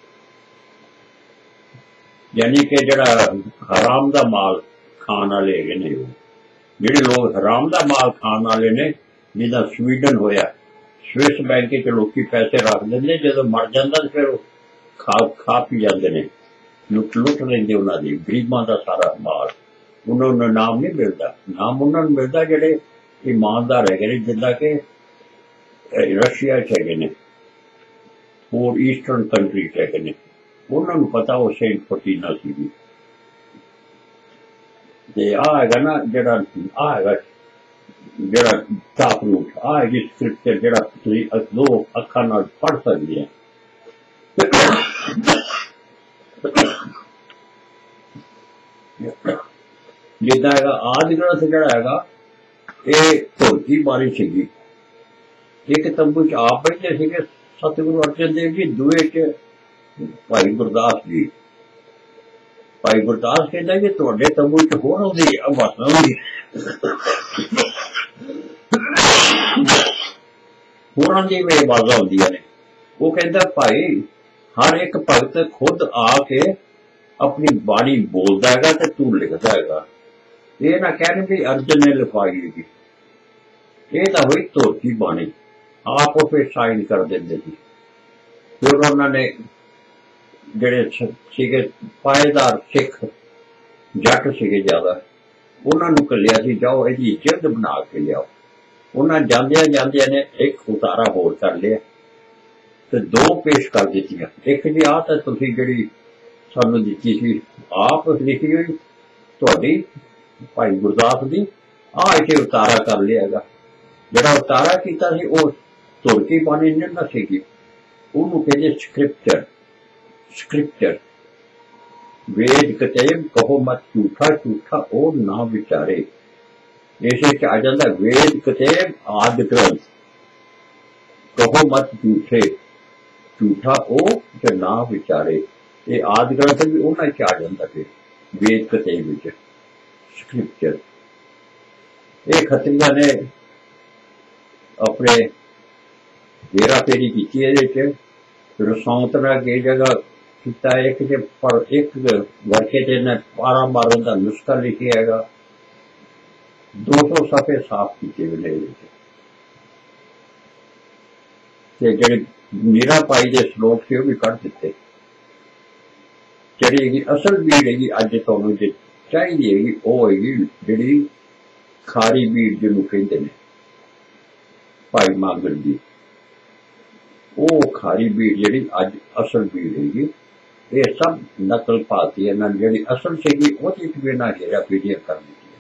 A: ਯਾਨੀ ਕਿ ਜਿਹੜਾ ਹਰਾਮ ਦਾ ਮਾਲ ਖਾਣ ਵਾਲੇ ਹੈਗੇ ਨੇ, ਉਹ ਜਿਹੜੇ ਲੋਕ ਹਰਾਮ ਦਾ ਮਾਲ ਖਾਣ ਵਾਲੇ ਨੇ, ਜਿੱਦਾਂ ਸਵੀਡਨ ਹੋਇਆ, ਸਵਿਸ ਬੈਂਕ ਵਿੱਚ ਲੋਕੀ ਪੈਸੇ ਰੱਖ ਦਿੰਦੇ, ਜਦੋਂ ਮਰ ਜਾਂਦਾ ਫਿਰ ਉਹ ਖਾ ਪੀ ਜਾਂਦੇ ਨੇ, ਲੁੱਟ ਲੈਂਦੇ ਉਹਨਾਂ ਦੀ ਗਰੀਬਾਂ ਦਾ ਸਾਰਾ ਮਾਲ। ਉਹਨਾਂ ਨੂੰ ਨਾਮ ਨਹੀਂ ਮਿਲਦਾ। ਨਾਮ ਉਹਨਾਂ ਨੂੰ ਮਿਲਦਾ ਜਿਹੜੇ ਇਮਾਨਦਾਰ ਹੈਗੇ ਨੇ, ਜਿੱਦਾਂ ਕਿ ਰਸ਼ੀਆ 'ਚ ਹੈਗੇ ਨੇ, ਹੋਰ ਈਸਟਰਨ ਕੰਟਰੀ 'ਚ ਹੈਗੇ ਨੇ, ਉਹਨਾਂ ਨੂੰ ਪਤਾ ਉਹ ਸੇਂਟ ਫੋਟੀਨਾ ਸੀਗੀ। ਤੇ ਆਹ ਹੈਗਾ ਨਾ ਜਿਹੜਾ ਆਹ ਹੈਗਾ ਜਿਹੜਾ ਚਾਪਲੂਸ, ਆਹ ਹੈਗੀ ਸਕ੍ਰਿਪਚਰ ਜਿਹੜਾ ਤੁਸੀਂ 2 ਅੱਖਾਂ ਨਾਲ ਪੜ੍ਹ ਸਕਦੇ ਆ। ਜਿੱਦਾਂ ਹੈਗਾ ਆਦਿ ਗ੍ਰੰਥ ਜਿਹੜਾ ਹੈਗਾ, ਇਹ ਢੋਲਕੀ ਬਾਣੀ ਸੀਗੀ। ਇੱਕ ਤੰਬੂ 'ਚ ਆਪ ਬੈਠੇ ਸੀਗੇ ਸਤਿਗੁਰੂ ਅਰਜਨ ਦੇਵ ਜੀ, ਦੂਏ 'ਚ ਭਾਈ ਗੁਰਦਾਸ ਜੀ। ਭਾਈ ਗੁਰਦਾਸ ਕਹਿੰਦਾ ਕਿ ਤੁਹਾਡੇ ਤੰਬੂ 'ਚ ਹੋਰ ਆਉਂਦੀ ਆਵਾਜ਼ ਆਉਂਦੀ, ਹੋਰਾਂ ਦੀ ਵੀ ਆਵਾਜ਼ਾਂ ਆਉਂਦੀਆਂ ਨੇ। ਉਹ ਕਹਿੰਦਾ ਭਾਈ ਹਰ ਇੱਕ ਭਗਤ ਖੁਦ ਆ ਕੇ ਆਪਣੀ ਬਾਣੀ ਬੋਲਦਾ ਹੈਗਾ ਤੇ ਤੂੰ ਲਿਖਦਾ ਹੈਗਾ। ਇਹ ਨਾ ਕਹਿਣ ਵੀ ਅਰਜਨ ਨੇ ਲਿਖਾਈ ਹੈਗੀ, ਇਹ ਤਾਂ ਹੋਈ ਢੋਲਕੀ ਬਾਣੀ। ਆਪ ਉਹ ਫਿਰ ਸਾਈਨ ਕਰ ਦਿੰਦੇ ਸੀ। ਫਿਰ ਉਹਨਾਂ ਨੇ ਜਿਹੜੇ ਸੀਗੇ ਪਾਏਦਾਰ ਸਿੱਖ ਜੱਟ ਸੀਗੇ ਜ਼ਿਆਦਾ, ਉਹਨਾਂ ਨੂੰ ਕੱਲਿਆ ਸੀ, ਜਾਓ ਇਹਦੀ ਜਿਲਦ ਬਣਾ ਕੇ ਲਿਆਓ। ਉਹਨਾਂ ਜਾਂਦਿਆਂ ਨੇ ਇੱਕ ਉਤਾਰਾ ਹੋਰ ਕਰ ਲਿਆ ਤੇ 2 ਪੇਸ਼ ਕਰ ਦਿੱਤੀਆਂ। ਇੱਕ ਜੀ ਆਹ ਤਾਂ ਤੁਸੀਂ ਜਿਹੜੀ ਸਾਨੂੰ ਦਿੱਤੀ ਸੀ ਆਪ ਲਿਖੀ ਹੋਈ ਤੁਹਾਡੀ ਭਾਈ ਗੁਰਦਾਸ ਦੀ, ਆਹ ਇੱਥੇ ਉਤਾਰਾ ਕਰ ਲਿਆ ਹੈਗਾ। ਜਿਹੜਾ ਉਤਾਰਾ ਕੀਤਾ ਸੀ ਉਹ ਢੋਲਕੀ ਬਾਣੀ ਨਹੀਂ ਨਾ ਸੀਗੀ, ਉਹਨੂੰ ਕਹਿੰਦੇ ਸਕ੍ਰਿਪਚਰ। ਵੇਦ ਕਤੇਬ ਕਹੋ ਮਤ ਝੂਠਾ, ਝੂਠਾ ਉਹ ਨਾ ਵਿਚਾਰੇ। ਇਸੇ 'ਚ ਆ ਜਾਂਦਾ ਵੇਦ ਕਤੇਬ ਆਦਿ ਗ੍ਰੰਥ, ਕਹੋ ਮਤ ਝੂਠੇ, ਝੂਠਾ ਉਹ ਤੇ ਨਾ ਵਿਚਾਰੇ। ਇਹ ਆਦਿ ਗ੍ਰੰਥ ਵੀ ਉਹਨਾਂ 'ਚ ਆ ਜਾਂਦਾ ਫਿਰ ਵੇਦ ਕਤੇਬ ਵਿੱਚ ਸਕ੍ਰਿਪਚਰ। ਇਹ ਖੱਤਰੀਆਂ ਨੇ ਆਪਣੇ ਹੇਰਾ ਫੇਰੀ ਕੀਤੀ ਇਹਦੇ 'ਚ, ਰਸੌਂਤ ਨਾਲ ਕਈ ਜਗ੍ਹਾ ਕੀਤਾ। ਇੱਕ 'ਚ ਪਰ ਇੱਕ ਵਰਕੇ 'ਤੇ ਇਹਨੇ 12 ਮਾਰਨ ਦਾ ਨੁਸਖਾ ਲਿਖਿਆ ਹੈਗਾ। 200 ਸਫ਼ੇ ਸਾਫ਼ ਕੀਤੇ ਵੇਲੇ ਇਹਦੇ 'ਚ। ਤੇ ਜਿਹੜੇ ਮੀਰਾ ਭਾਈ ਦੇ ਸ਼ਲੋਕ ਸੀ ਉਹ ਵੀ ਕੱਢ ਦਿੱਤੇ। ਜਿਹੜੀ ਹੈਗੀ ਅਸਲ ਬੀੜ ਹੈਗੀ ਅੱਜ ਤੁਹਾਨੂੰ ਜੇ ਚਾਹੀਦੀ ਹੈਗੀ, ਉਹ ਹੈਗੀ ਜਿਹੜੀ खारी बीड़ जिन्हों कहते हैं भाई मांगल जी, वो खारी बीड़ जी अज असल बीड़ है, ये सब नकल पाती है ना, जी असल से भी ना हेरा पीढ़ियां कर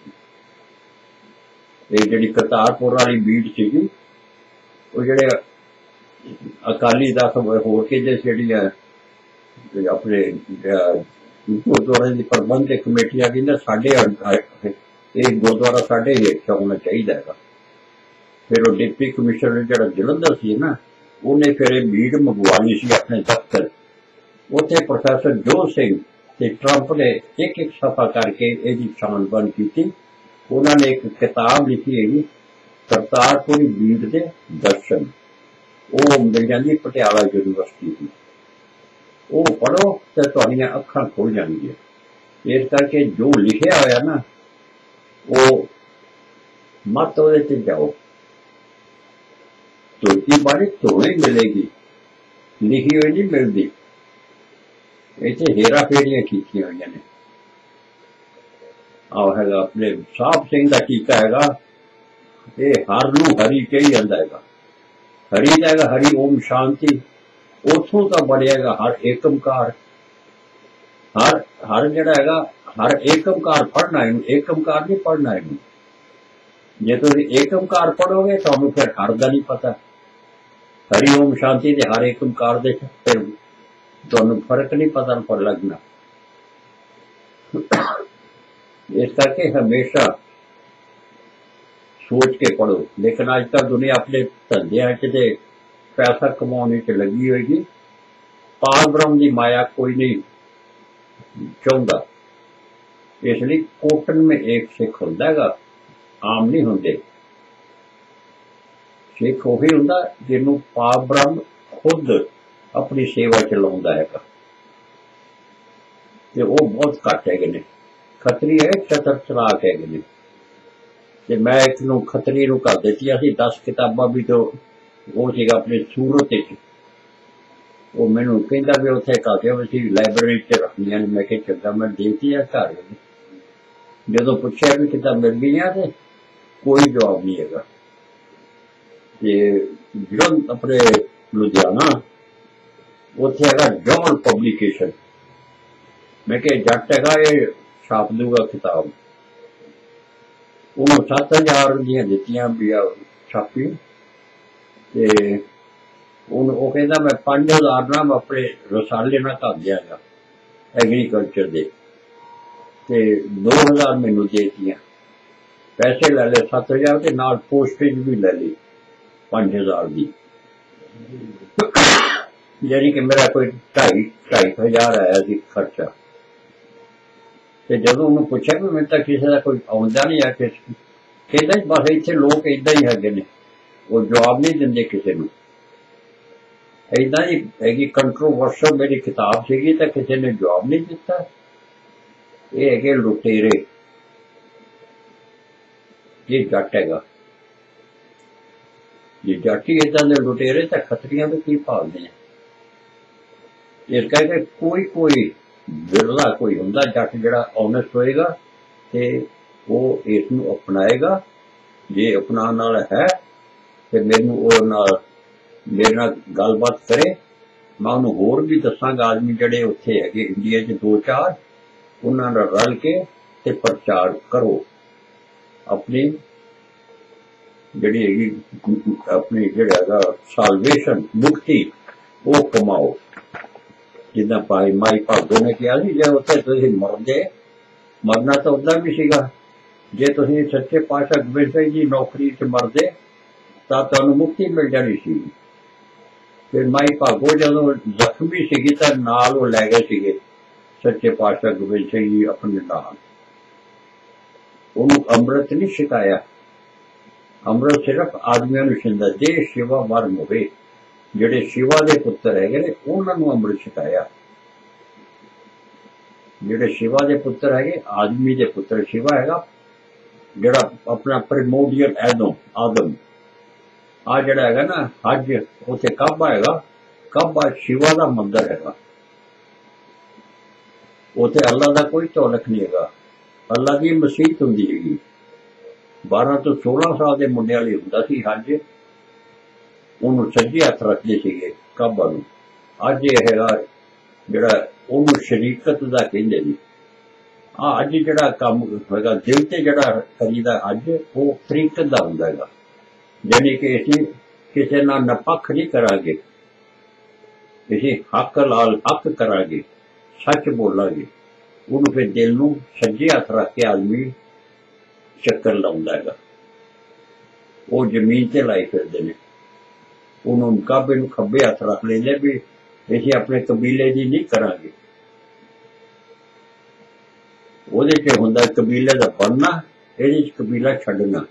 A: दी। ये जी करतारपुर वाली बीड़ सी वो जड़े अकाली दस होर के जी अपने गुरुद्वारे की प्रबंधक कमेटियां कहते साढ़े ये गुरुद्वारा साढ़े हेठ होना चाहिए है। फिर वो डिप्टी कमिश्नर जो जलंधर से ना, उन्हें फिर बीड़ मंगवानी सी अपने दफ्तर, उत्थे प्रोफैसर जो सिंह ते ट्रंप ने एक एक सफा करके यही छानबन की। उन्होंने एक किताब लिखी है करतारपुरी बीड़ के दर्शन, वो मिल जाती पटियाला यूनिवर्सिटी की। वो पढ़ो तो तुहाडियां अखां खुल जाएंगियां। इस करके जो लिखिया होया ना वो मत वो जाओ, तुलसी बारी धोनी मिलेगी, लिखी हुई नहीं मिलती। इतने हेरा फेरियां की हुई ने। आओ है अपने साहब सिंह का टीका है, ये हर नू हरी कही जाता है। हरी का हरी ओम शांति, उथों का बढ़ेगा हर एकमकार। हर जड़ा है हर एकमकार पढ़ना है, एकमकार नहीं पढ़ना है। जे तुम एकमकार पढ़ोगे तो फिर हर का नहीं पता। हरि ओम शांति दे हर एकमकार दे फिर तुहानू फर्क नहीं पता पर लगना। इस करके हमेशा सोच के पढ़ो। लेकिन अजकल दुनिया अपने धंधिया च पैसा कमाने च लगी होगी। पार ब्रह्म की माया कोई नहीं चाहता, इसलिए कोटन में एक सिख होंदा है, आम नहीं होंगे। सिख वही होंदा जिन्हों पार ब्रह्म खुद अपनी सेवा चलाउंदा है। ते वो बहुत घट है। खतरी है चतर चलाक है। ते मैं एक नूं खतरी नूं कर दित्तियां सी 10 किताबां भी, तो वो सीगा अपने सूरत वो मैनू कहता भी उत्थे काफी भी लाइब्रेरी च रखनिया ने। मैं चंगा मैं देती है घर। जो पूछा भी किताब मिल गई तो कोई जवाब नहीं है। जलंधर अपने लुधियाना उत्थे है जॉन पब्लिकेशन। मैं जट है ये छाप दूगा किताब। उन्होंने 7000 दियां दित्तियां भी छापी। वो कहता मैं 5000 ना मैं अपने रसाले ना कर दियागा एग्रीकल्चर के। 2000 मैनू दे दियां, पैसे ले ले 7000 के नाल पोस्टेज भी ले ली 5000 की। यानी कि मेरा कोई 2,500 आया सी खर्चा। तो जदों उन्होंने पूछा भी मैं तो किसी का कोई आउंदा नहीं है, कहता बस इतने लोग इदा ही है, वो जवाब नहीं देंगे किसी को। इदा ही हैगी कंट्रोवर्सल मेरी किताब सी तो किसी ने जवाब नहीं दिता। ये है लुटेरे, ये जट है। जे जट ही इदा के लुटेरे तो खतरियां भी की भालते हैं। इस करके कोई कोई बिरला कोई होंदा जट जड़ा ऑनेस्ट होएगा तो वो इसनू अपनाएगा। जे अपनाने वाला है तो मेरे नाल गलबात करे, मैं उन्होंने होर भी दसांगा। आदमी जड़े उत्थे है इंडिया च 2-4 उन्होंने रल के ते प्रचार करो। अपनी जिहड़ी अपनी जिहड़ा सालवेशन मुक्ति वो कमाओ। जिदा भाई माई भागो ने कहा जे उत्थे तुसीं मरदे, मरना तो उदा भी सीगा। जे तुसीं सच्चे पातशाह गोबिंद सिंह जी नौकरी च मरदे तां तुहानूं मुक्ति मिल जानी सी। फिर माई भागो जदों जख्मी सीगी तां नाल वो लै गए सीगे सच्चे पातशाह गोबिंद सिंह जी अपने नाल। उन्होंने अमृत नहीं छकाया। अमृत सिर्फ आदमियों नूं छिंदा जे शिवा वर्म होवे। जिहड़े शिवा दे पुत्र है उन्हां नूं अमृत छकाया। जिहड़े शिवा दे पुत्र है आदमी दे पुत्र शिवा है, जिहड़ा अपना प्रिमोडियल आदम आ जिहड़ा है ना हज उत्थे काबा है। काबा शिवा का मंदिर है। उत्थे अल्लाह का कोई तौलक नहीं है। अल्लाह की मसीत होंदी है। 12 ਤੋਂ 16 ਸਾਲ ਦੇ ਮੁੰਡੇ ਵਾਲੀ ਹੁੰਦਾ ਸੀ ਹੱਜ, ਉਹਨੂੰ ਸੱਜੇ ਹੱਥ ਰੱਖਦੇ ਸੀਗੇ ਕਾਬਾ ਨੂੰ। ਅੱਜ ਇਹ ਹੈਗਾ ਜਿਹੜਾ ਉਹਨੂੰ ਸ਼ਰੀਕਤ ਦਾ ਕਹਿੰਦੇ ਨੇ। ਅੱਜ ਜਿਹੜਾ ਕੰਮ ਹੈਗਾ ਦਿਲ ਤੇ ਜਿਹੜਾ ਕਰੀਦਾ ਅੱਜ, ਉਹ ਤਰੀਕਤ ਦਾ ਹੁੰਦਾ ਹੈਗਾ। ਯਾਨੀ ਕਿ ਅਸੀਂ ਕਿਸੇ ਨਾਲ ਨਿਰਪੱਖ ਨਹੀਂ ਕਰਾਂਗੇ, ਅਸੀਂ ਹੱਕ ਲਾਲ ਹੱਕ ਕਰਾਂਗੇ, ਸੱਚ ਬੋਲਾਂਗੇ। ਉਹਨੂੰ ਫਿਰ ਦਿਲ ਨੂੰ ਸੱਜੇ ਹੱਥ ਰੱਖ ਕੇ ਆਦਮੀ ਚੱਕਰ ਲਾਉਂਦਾ ਹੈਗਾ। ਉਹ ਜ਼ਮੀਨ ਤੇ ਲਾਈ ਫਿਰਦੇ ਨੇ, ਉਹਨੂੰ ਕਾਬੇ ਨੂੰ ਖੱਬੇ ਹੱਥ ਰੱਖ ਲੈਂਦੇ ਵੀ ਅਸੀਂ ਆਪਣੇ ਕਬੀਲੇ ਦੀ ਨਹੀਂ ਕਰਾਂਗੇ। ਉਹਦੇ ਚ ਹੁੰਦਾ ਕਬੀਲੇ ਦਾ ਬਣਨਾ, ਇਹਦੇ ਚ ਕਬੀਲਾ ਛੱਡਣਾ।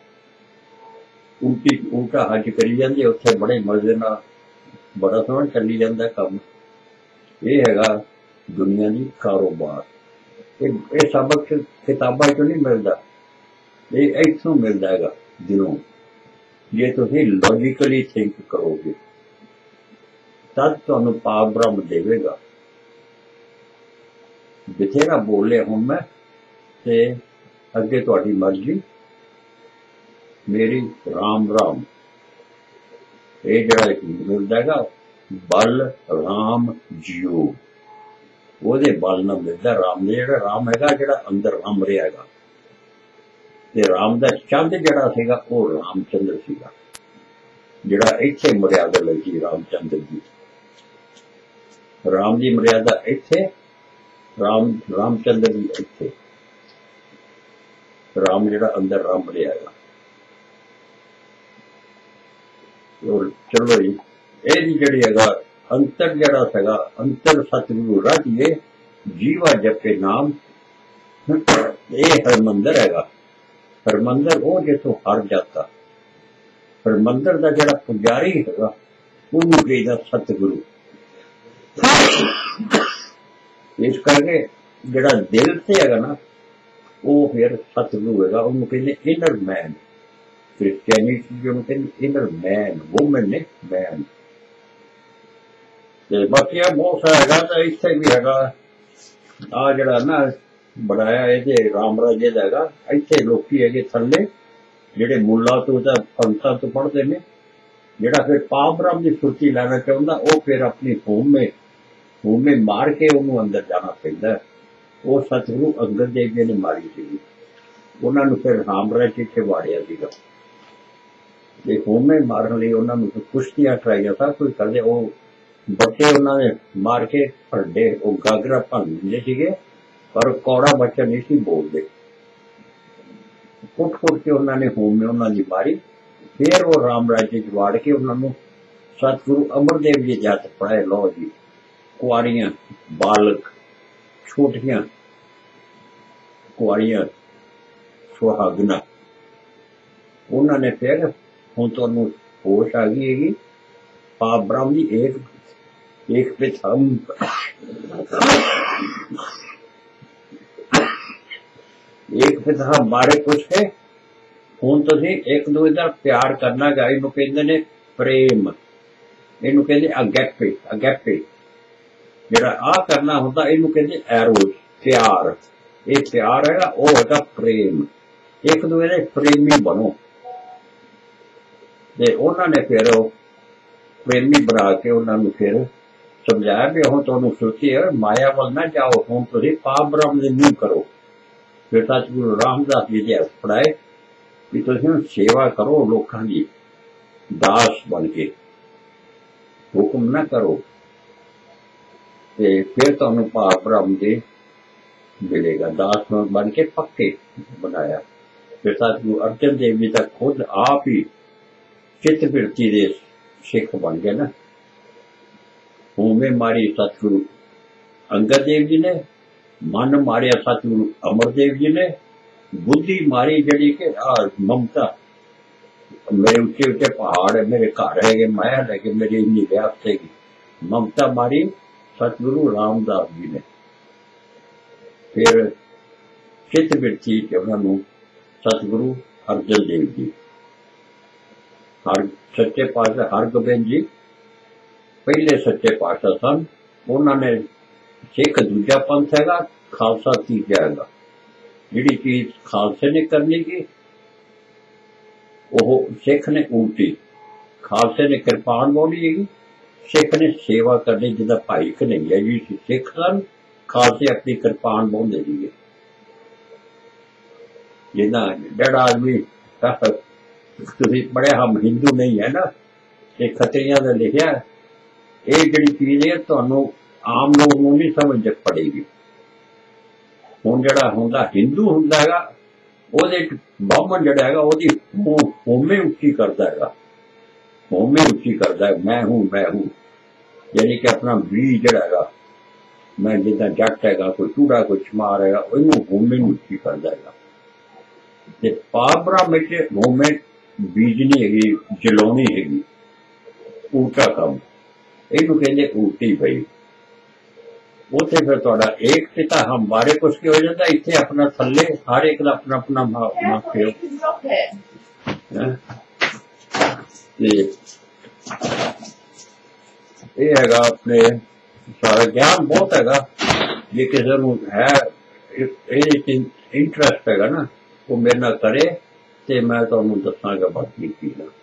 A: ਉਲਟਾ ਹੱਜ ਕਰੀ ਜਾਂਦੇ ਉੱਥੇ ਬੜੇ ਮਜ਼ੇ ਨਾਲ, ਬੜਾ ਸੋਹਣਾ ਚੱਲੀ ਜਾਂਦਾ ਕੰਮ। ਇਹ ਹੈਗਾ ਦੁਨੀਆ ਦੀ ਕਾਰੋਬਾਰ। ਇਹ ਸਬਕ ਕਿਤਾਬਾਂ ਚੋਂ ਨਹੀਂ ਮਿਲਦਾ, ਇਹ ਇੱਥੋਂ ਮਿਲਦਾ ਹੈਗਾ ਦਿਲੋਂ। ਜੇ ਤੁਸੀਂ ਲੌਜੀਕਲੀ ਥਿੰਕ ਕਰੋਗੇ ਤਦ ਤੁਹਾਨੂੰ ਪਾਪ ਬ੍ਰਹਮ ਦੇਵੇਗਾ। ਬਥੇਰਾ ਬੋਲਿਆ ਹੁਣ ਮੈਂ, ਤੇ ਅੱਗੇ ਤੁਹਾਡੀ ਮਰਜ਼ੀ। ਮੇਰੀ ਰਾਮ ਰਾਮ। ਇਹ ਜਿਹੜਾ ਮਿਲਦਾ ਹੈਗਾ ਬਲ ਰਾਮ ਜੀਓ, ਉਹਦੇ ਬਲ ਨਾਲ ਮਿਲਦਾ ਰਾਮ ਦੇ। ਜਿਹੜਾ ਰਾਮ ਹੈਗਾ, ਜਿਹੜਾ ਅੰਦਰ ਰਾਮ ਰਿਹਾ ਹੈਗਾ, ਤੇ ਰਾਮ ਦਾ ਚੰਦ ਜਿਹੜਾ ਸੀਗਾ ਉਹ ਰਾਮ ਚੰਦਰ ਸੀਗਾ, ਜਿਹੜਾ ਇੱਥੇ ਮਰਿਆਦਾ ਲੱਗੀ ਰਾਮ ਚੰਦਰ ਦੀ। ਰਾਮ ਦੀ ਮਰਿਆਦਾ ਇੱਥੇ, ਰਾਮ ਚੰਦਰ ਦੀ ਇੱਥੇ। ਰਾਮ ਜਿਹੜਾ ਅੰਦਰ ਰਾਮ ਰਿਹਾ ਹੈਗਾ। ਚਲੋ ਜੀ, ਇਹਦੀ ਜਿਹੜੀ ਹੈਗਾ ਅੰਤਰ ਜਿਹੜਾ ਹੈਗਾ, ਅੰਤਰ ਸਤਿਗੁਰੂ ਰਾਧੀਏ ਜੀਵਾ ਜਪੇ ਨਾਮ। ਇਹ ਹਰਮੰਦਰ ਹੈਗਾ। ਹਰਮੰਦਰ ਉਹ ਜਿੱਥੋਂ ਹਰ ਜਾਤਾ। ਹਰਮੰਦਰ ਦਾ ਜਿਹੜਾ ਪੁਜਾਰੀ ਹੈਗਾ ਉਹਨੂੰ ਕਹਿੰਦਾ ਸਤਿਗੁਰੂ। ਇਸ ਕਰਕੇ ਜਿਹੜਾ ਦਿਲ ਤੇ ਹੈਗਾ ਨਾ, ਉਹ ਫਿਰ ਸਤਿਗੁਰੂ ਹੈਗਾ। ਉਹਨੂੰ ਕਹਿੰਦੇ ਇਨਰ ਮੈਨ। ਕ੍ਰਿਸਚੈਨਿਟੀ ਜਿਹਨੂੰ ਕਹਿੰਦੇ ਇਨਰ ਮੈਨ, ਵੂਮਨ ਨੇ ਮੈਨ। ਤੇ ਬਾਕੀ ਆ ਬਹੁਤ ਸਾਰਾ ਹੈਗਾ। ਤਾਂ ਇੱਥੇ ਵੀ ਹੈਗਾ ਆ ਜਿਹੜਾ ਨਾ ਬਣਾਇਆ ਇਹਦੇ ਰਾਮ ਰਾਜੇ ਦਾ ਹੈਗਾ। ਇੱਥੇ ਲੋਕੀ ਹੈਗੇ ਥੱਲੇ ਜਿਹੜੇ ਮੁੱਲਾ ਤੋਂ ਤਾਂ ਪੰਥਾਂ ਤੋਂ ਪੜ੍ਹਦੇ ਨੇ। ਜਿਹੜਾ ਫਿਰ ਪਾਪ ਬ੍ਰਹਮ ਦੀ ਸੁਰਤੀ ਲੈਣਾ ਚਾਹੁੰਦਾ, ਉਹ ਫਿਰ ਆਪਣੀ ਹਉਮੈ ਮਾਰ ਕੇ ਉਹਨੂੰ ਅੰਦਰ ਜਾਣਾ ਪੈਂਦਾ। ਉਹ ਸਤਿਗੁਰੂ ਅੰਗਦ ਦੇਵ ਜੀ ਨੇ ਮਾਰੀ ਸੀਗੀ। ਉਹਨਾਂ ਨੂੰ ਫਿਰ ਰਾਮ ਰਾਜੇ 'ਚ ਵਾੜਿਆ ਸੀਗਾ। ਤੇ ਹਉਮੈ ਮਾਰਨ ਲਈ ਉਹਨਾਂ ਨੂੰ ਕੁਸ਼ਤੀਆਂ ਕਰਾਈਆਂ, ਸਭ ਕੁਝ ਕਰਦੇ। ਉਹ ਬੱਚੇ ਉਹਨਾਂ ਨੇ ਮਾਰ ਕੇ ਭੰਡੇ, ਉਹ ਗਾਗਰਾ ਭੰਨ ਦਿੰਦੇ ਸੀਗੇ, ਪਰ ਕੌੜਾ ਬੱਚਾ ਨਹੀਂ ਸੀ ਬੋਲਦੇ। ਕੁੱਟ ਕੇ ਉਹਨਾਂ ਨੇ ਹਉਮੈ ਉਹਨਾਂ ਦੀ ਮਾਰੀ। ਫਿਰ ਉਹ ਰਾਮ ਰਾਜੇ 'ਚ ਵਾੜ ਕੇ ਉਹਨਾਂ ਨੂੰ ਸਤਿਗੁਰੂ ਅਮਰਦੇਵ ਜੀ ਦੇ ਹੱਥ ਪੜਾਏ। ਲਓ ਜੀ, ਕੁਆਰੀਆਂ, ਬਾਲਕ, ਛੋਟੀਆਂ ਕੁਆਰੀਆਂ, ਸੁਹਾਗਣਾ, ਉਹਨਾਂ ਨੇ ਫਿਰ ਹੁਣ ਤੁਹਾਨੂੰ ਹੋਸ਼ ਆ ਗਈ ਹੈਗੀ। ਪਾਪ ਬ੍ਰਹਮ ਦੀ एक पे हम एक पे हम मारे कुछ है। ਹੁਣ ਤੁਸੀਂ ਇੱਕ ਦੂਜੇ ਦਾ ਪਿਆਰ ਕਰਨਾ ਗਾ। ਇਹਨੂੰ ਕਹਿੰਦੇ ਨੇ ਪ੍ਰੇਮ, ਇਹਨੂੰ ਕਹਿੰਦੇ ਅਗੈਪੇ। ਅਗੈਪੇ ਜਿਹੜਾ ਆ ਕਰਨਾ ਹੁੰਦਾ, ਇਹਨੂੰ ਕਹਿੰਦੇ ਐਰੋਸ, ਪਿਆਰ। ਇਹ ਪਿਆਰ ਹੈਗਾ, ਉਹ ਹੈਗਾ ਪ੍ਰੇਮ। ਇੱਕ ਦੂਜੇ ਦੇ ਪ੍ਰੇਮੀ ਬਣੋ। ਤੇ ਉਹਨਾਂ ਨੇ ਫਿਰ ਉਹ ਪ੍ਰੇਮੀ ਬਣਾ ਕੇ ਉਹਨਾਂ ਨੂੰ ਫਿਰ ਸਮਝਾਇਆ ਵੀ ਹੁਣ ਤੁਹਾਨੂੰ ਸੁਰਤੀ ਹੈ, ਮਾਇਆ ਵੱਲ ਨਾ ਜਾਓ, ਹੁਣ ਤੁਸੀਂ ਪਾਪ ਬ੍ਰਹਮ ਦੇ ਮੂੰਹ ਕਰੋ। ਫਿਰ ਸਤਿਗੁਰੂ ਰਾਮਦਾਸ ਜੀ ਦੇ ਹੱਥ ਫੜਾਏ ਵੀ ਤੁਸੀਂ ਹੁਣ ਸੇਵਾ ਕਰੋ ਲੋਕਾਂ ਦੀ, ਦਾਸ ਬਣ ਕੇ, ਹੁਕਮ ਨਾ ਕਰੋ। ਤੇ ਫਿਰ ਤੁਹਾਨੂੰ ਪਾਪ ਬ੍ਰਹਮ ਦੇ ਮਿਲੇਗਾ। ਦਾਸ ਬਣ ਕੇ ਪੱਕੇ ਬਣਾਇਆ। ਫਿਰ ਸਤਿਗੁਰੂ ਅਰਜਨ ਦੇਵ ਜੀ ਤਾਂ ਖੁਦ ਆਪ ਹੀ ਚਿੱਤ ਬਿਰਤੀ ਦੇ ਸਿੱਖ ਬਣ ਗਏ ਨਾ। ਹਉਮੈ ਮਾਰੀ ਸਤਿਗੁਰੂ ਅੰਗਦ ਦੇਵ ਜੀ ਨੇ, ਮਨ ਮਾਰਿਆ ਸਤਿਗੁਰੂ ਅਮਰਦੇਵ ਜੀ ਨੇ, ਬੁੱਧੀ ਮਾਰੀ ਜਿਹੜੀ ਕਿ ਮਮਤਾ, ਮੇਰੇ ਉੱਚੇ ਉੱਚੇ ਪਹਾੜ ਹੈ, ਮੇਰੇ ਘਰ ਹੈਗੇ, ਮਹਿਲ ਹੈਗੇ, ਮੇਰੀ ਇੰਨੀ ਵਿਆਪਤ ਹੈਗੀ, ਮਮਤਾ ਮਾਰੀ ਸਤਿਗੁਰੂ ਰਾਮਦਾਸ ਜੀ ਨੇ। ਫਿਰ ਚਿੱਤ ਬਿਰਤੀ ਚ ਉਹਨਾਂ ਨੂੰ ਸਤਿਗੁਰੂ ਅਰਜਨ ਦੇਵ ਜੀ, ਸੱਚੇ ਪਾਤਸ਼ਾਹ ਹਰਗੋਬਿੰਦ ਜੀ ਪਹਿਲੇ ਸੱਚੇ ਪਾਤਸ਼ਾਹ ਸਨ। ਉਹਨਾਂ ਨੇ ਸਿੱਖ ਦੂਜਾ ਪੰਥ ਹੈਗਾ, ਖਾਲਸਾ ਤੀਜਾ ਹੈਗਾ। ਜਿਹੜੀ ਚੀਜ਼ ਖਾਲਸੇ ਨੇ ਕਰਨੀ ਗੀ, ਉਹ ਸਿੱਖ ਨੇ ਉਲਟੀ, ਖਾਲਸੇ ਨੇ ਕਿਰਪਾਨ ਬੋਲੀ ਹੈਗੀ, ਸਿੱਖ ਨੇ ਸੇਵਾ ਕਰਨੀ। ਜਿੱਦਾਂ ਭਾਈ ਕਨ੍ਹਈਆ ਜੀ ਸਿੱਖ ਸਨ, ਖਾਲਸੇ ਆਪਣੀ ਕਿਰਪਾਨ ਬੋਲਦੇ ਸੀਗੇ। ਜਿੱਦਾਂ ਜਿਹੜਾ ਆਦਮੀ ਤੁਸੀਂ ਪੜ੍ਹਿਆ ਹਮ ਹਿੰਦੂ ਨਹੀਂ ਹੈ ਨਾ, ਤੇ ਖੱਤਰੀਆਂ ਦਾ ਲਿਖਿਆ, ਇਹ ਜਿਹੜੀ ਚੀਜ਼ ਹੈ ਤੁਹਾਨੂੰ ਆਮ ਲੋਕ ਨੂੰ ਨਹੀਂ ਸਮਝ ਪੜੇਗੀ। ਹੁਣ ਜਿਹੜਾ ਹੁੰਦਾ ਹਿੰਦੂ ਹੁੰਦਾ ਹੈਗਾ, ਉਹਦੇ ਬਾਹਮਣ ਜਿਹੜਾ ਹੈਗਾ ਉਹਦੀ ਹੋਮੇ ਉੱਚੀ ਕਰਦਾ ਹੈਗਾ, ਹੋਮੇ ਉੱਚੀ ਕਰਦਾ ਹੈ, ਮੈਂ ਹੂੰ ਮੈਂ ਹੂੰ, ਯਾਨੀ ਕਿ ਆਪਣਾ ਵੀ ਜਿਹੜਾ ਹੈਗਾ, ਮੈਂ ਜਿੱਦਾਂ ਜੱਟ ਹੈਗਾ, ਕੋਈ ਚੂੜਾ ਕੋਈ ਛਮਾਰ ਹੈਗਾ, ਉਹਨੂੰ ਹੋਮੇ ਨੂੰ ਉੱਚੀ ਕਰਦਾ ਹੈਗਾ। ਤੇ ਪਾਬਰਾ ਵਿੱਚ ਹੋਮੇ ਬੀਜਣੀ ਹੈਗੀ, ਜਲਾਉਣੀ ਹੈਗੀ, ਉਲਟਾ ਕੰਮ, ਇਹਨੂੰ ਕਹਿੰਦੇ ਉਲਟੀ ਪਈ। ਉੱਥੇ ਫਿਰ ਤੁਹਾਡਾ ਏਕ ਪਿਤਾ ਹਮਾਰੇ ਕੁਛ ਕੀ ਹੋ ਜਾਂਦਾ, ਇੱਥੇ ਆਪਣਾ ਥੱਲੇ ਹਰ ਇੱਕ ਦਾ ਆਪਣਾ ਆਪਣਾ ਮਾਪਿਓ। ਤੇ ਇਹ ਹੈਗਾ ਆਪਣੇ ਸਾਰਾ ਗਿਆਨ ਬਹੁਤ ਹੈਗਾ। ਜੇ ਕਿਸੇ ਨੂੰ ਹੈ ਇਹਦੇ ਇੰਟਰਸਟ ਹੈਗਾ ਨਾ, ਉਹ ਮੇਰੇ ਨਾਲ ਕਰੇ ਤੇ ਮੈਂ ਤੁਹਾਨੂੰ ਦੱਸਾਂਗਾ ਬਾਕੀ ਚੀਜ਼ਾਂ।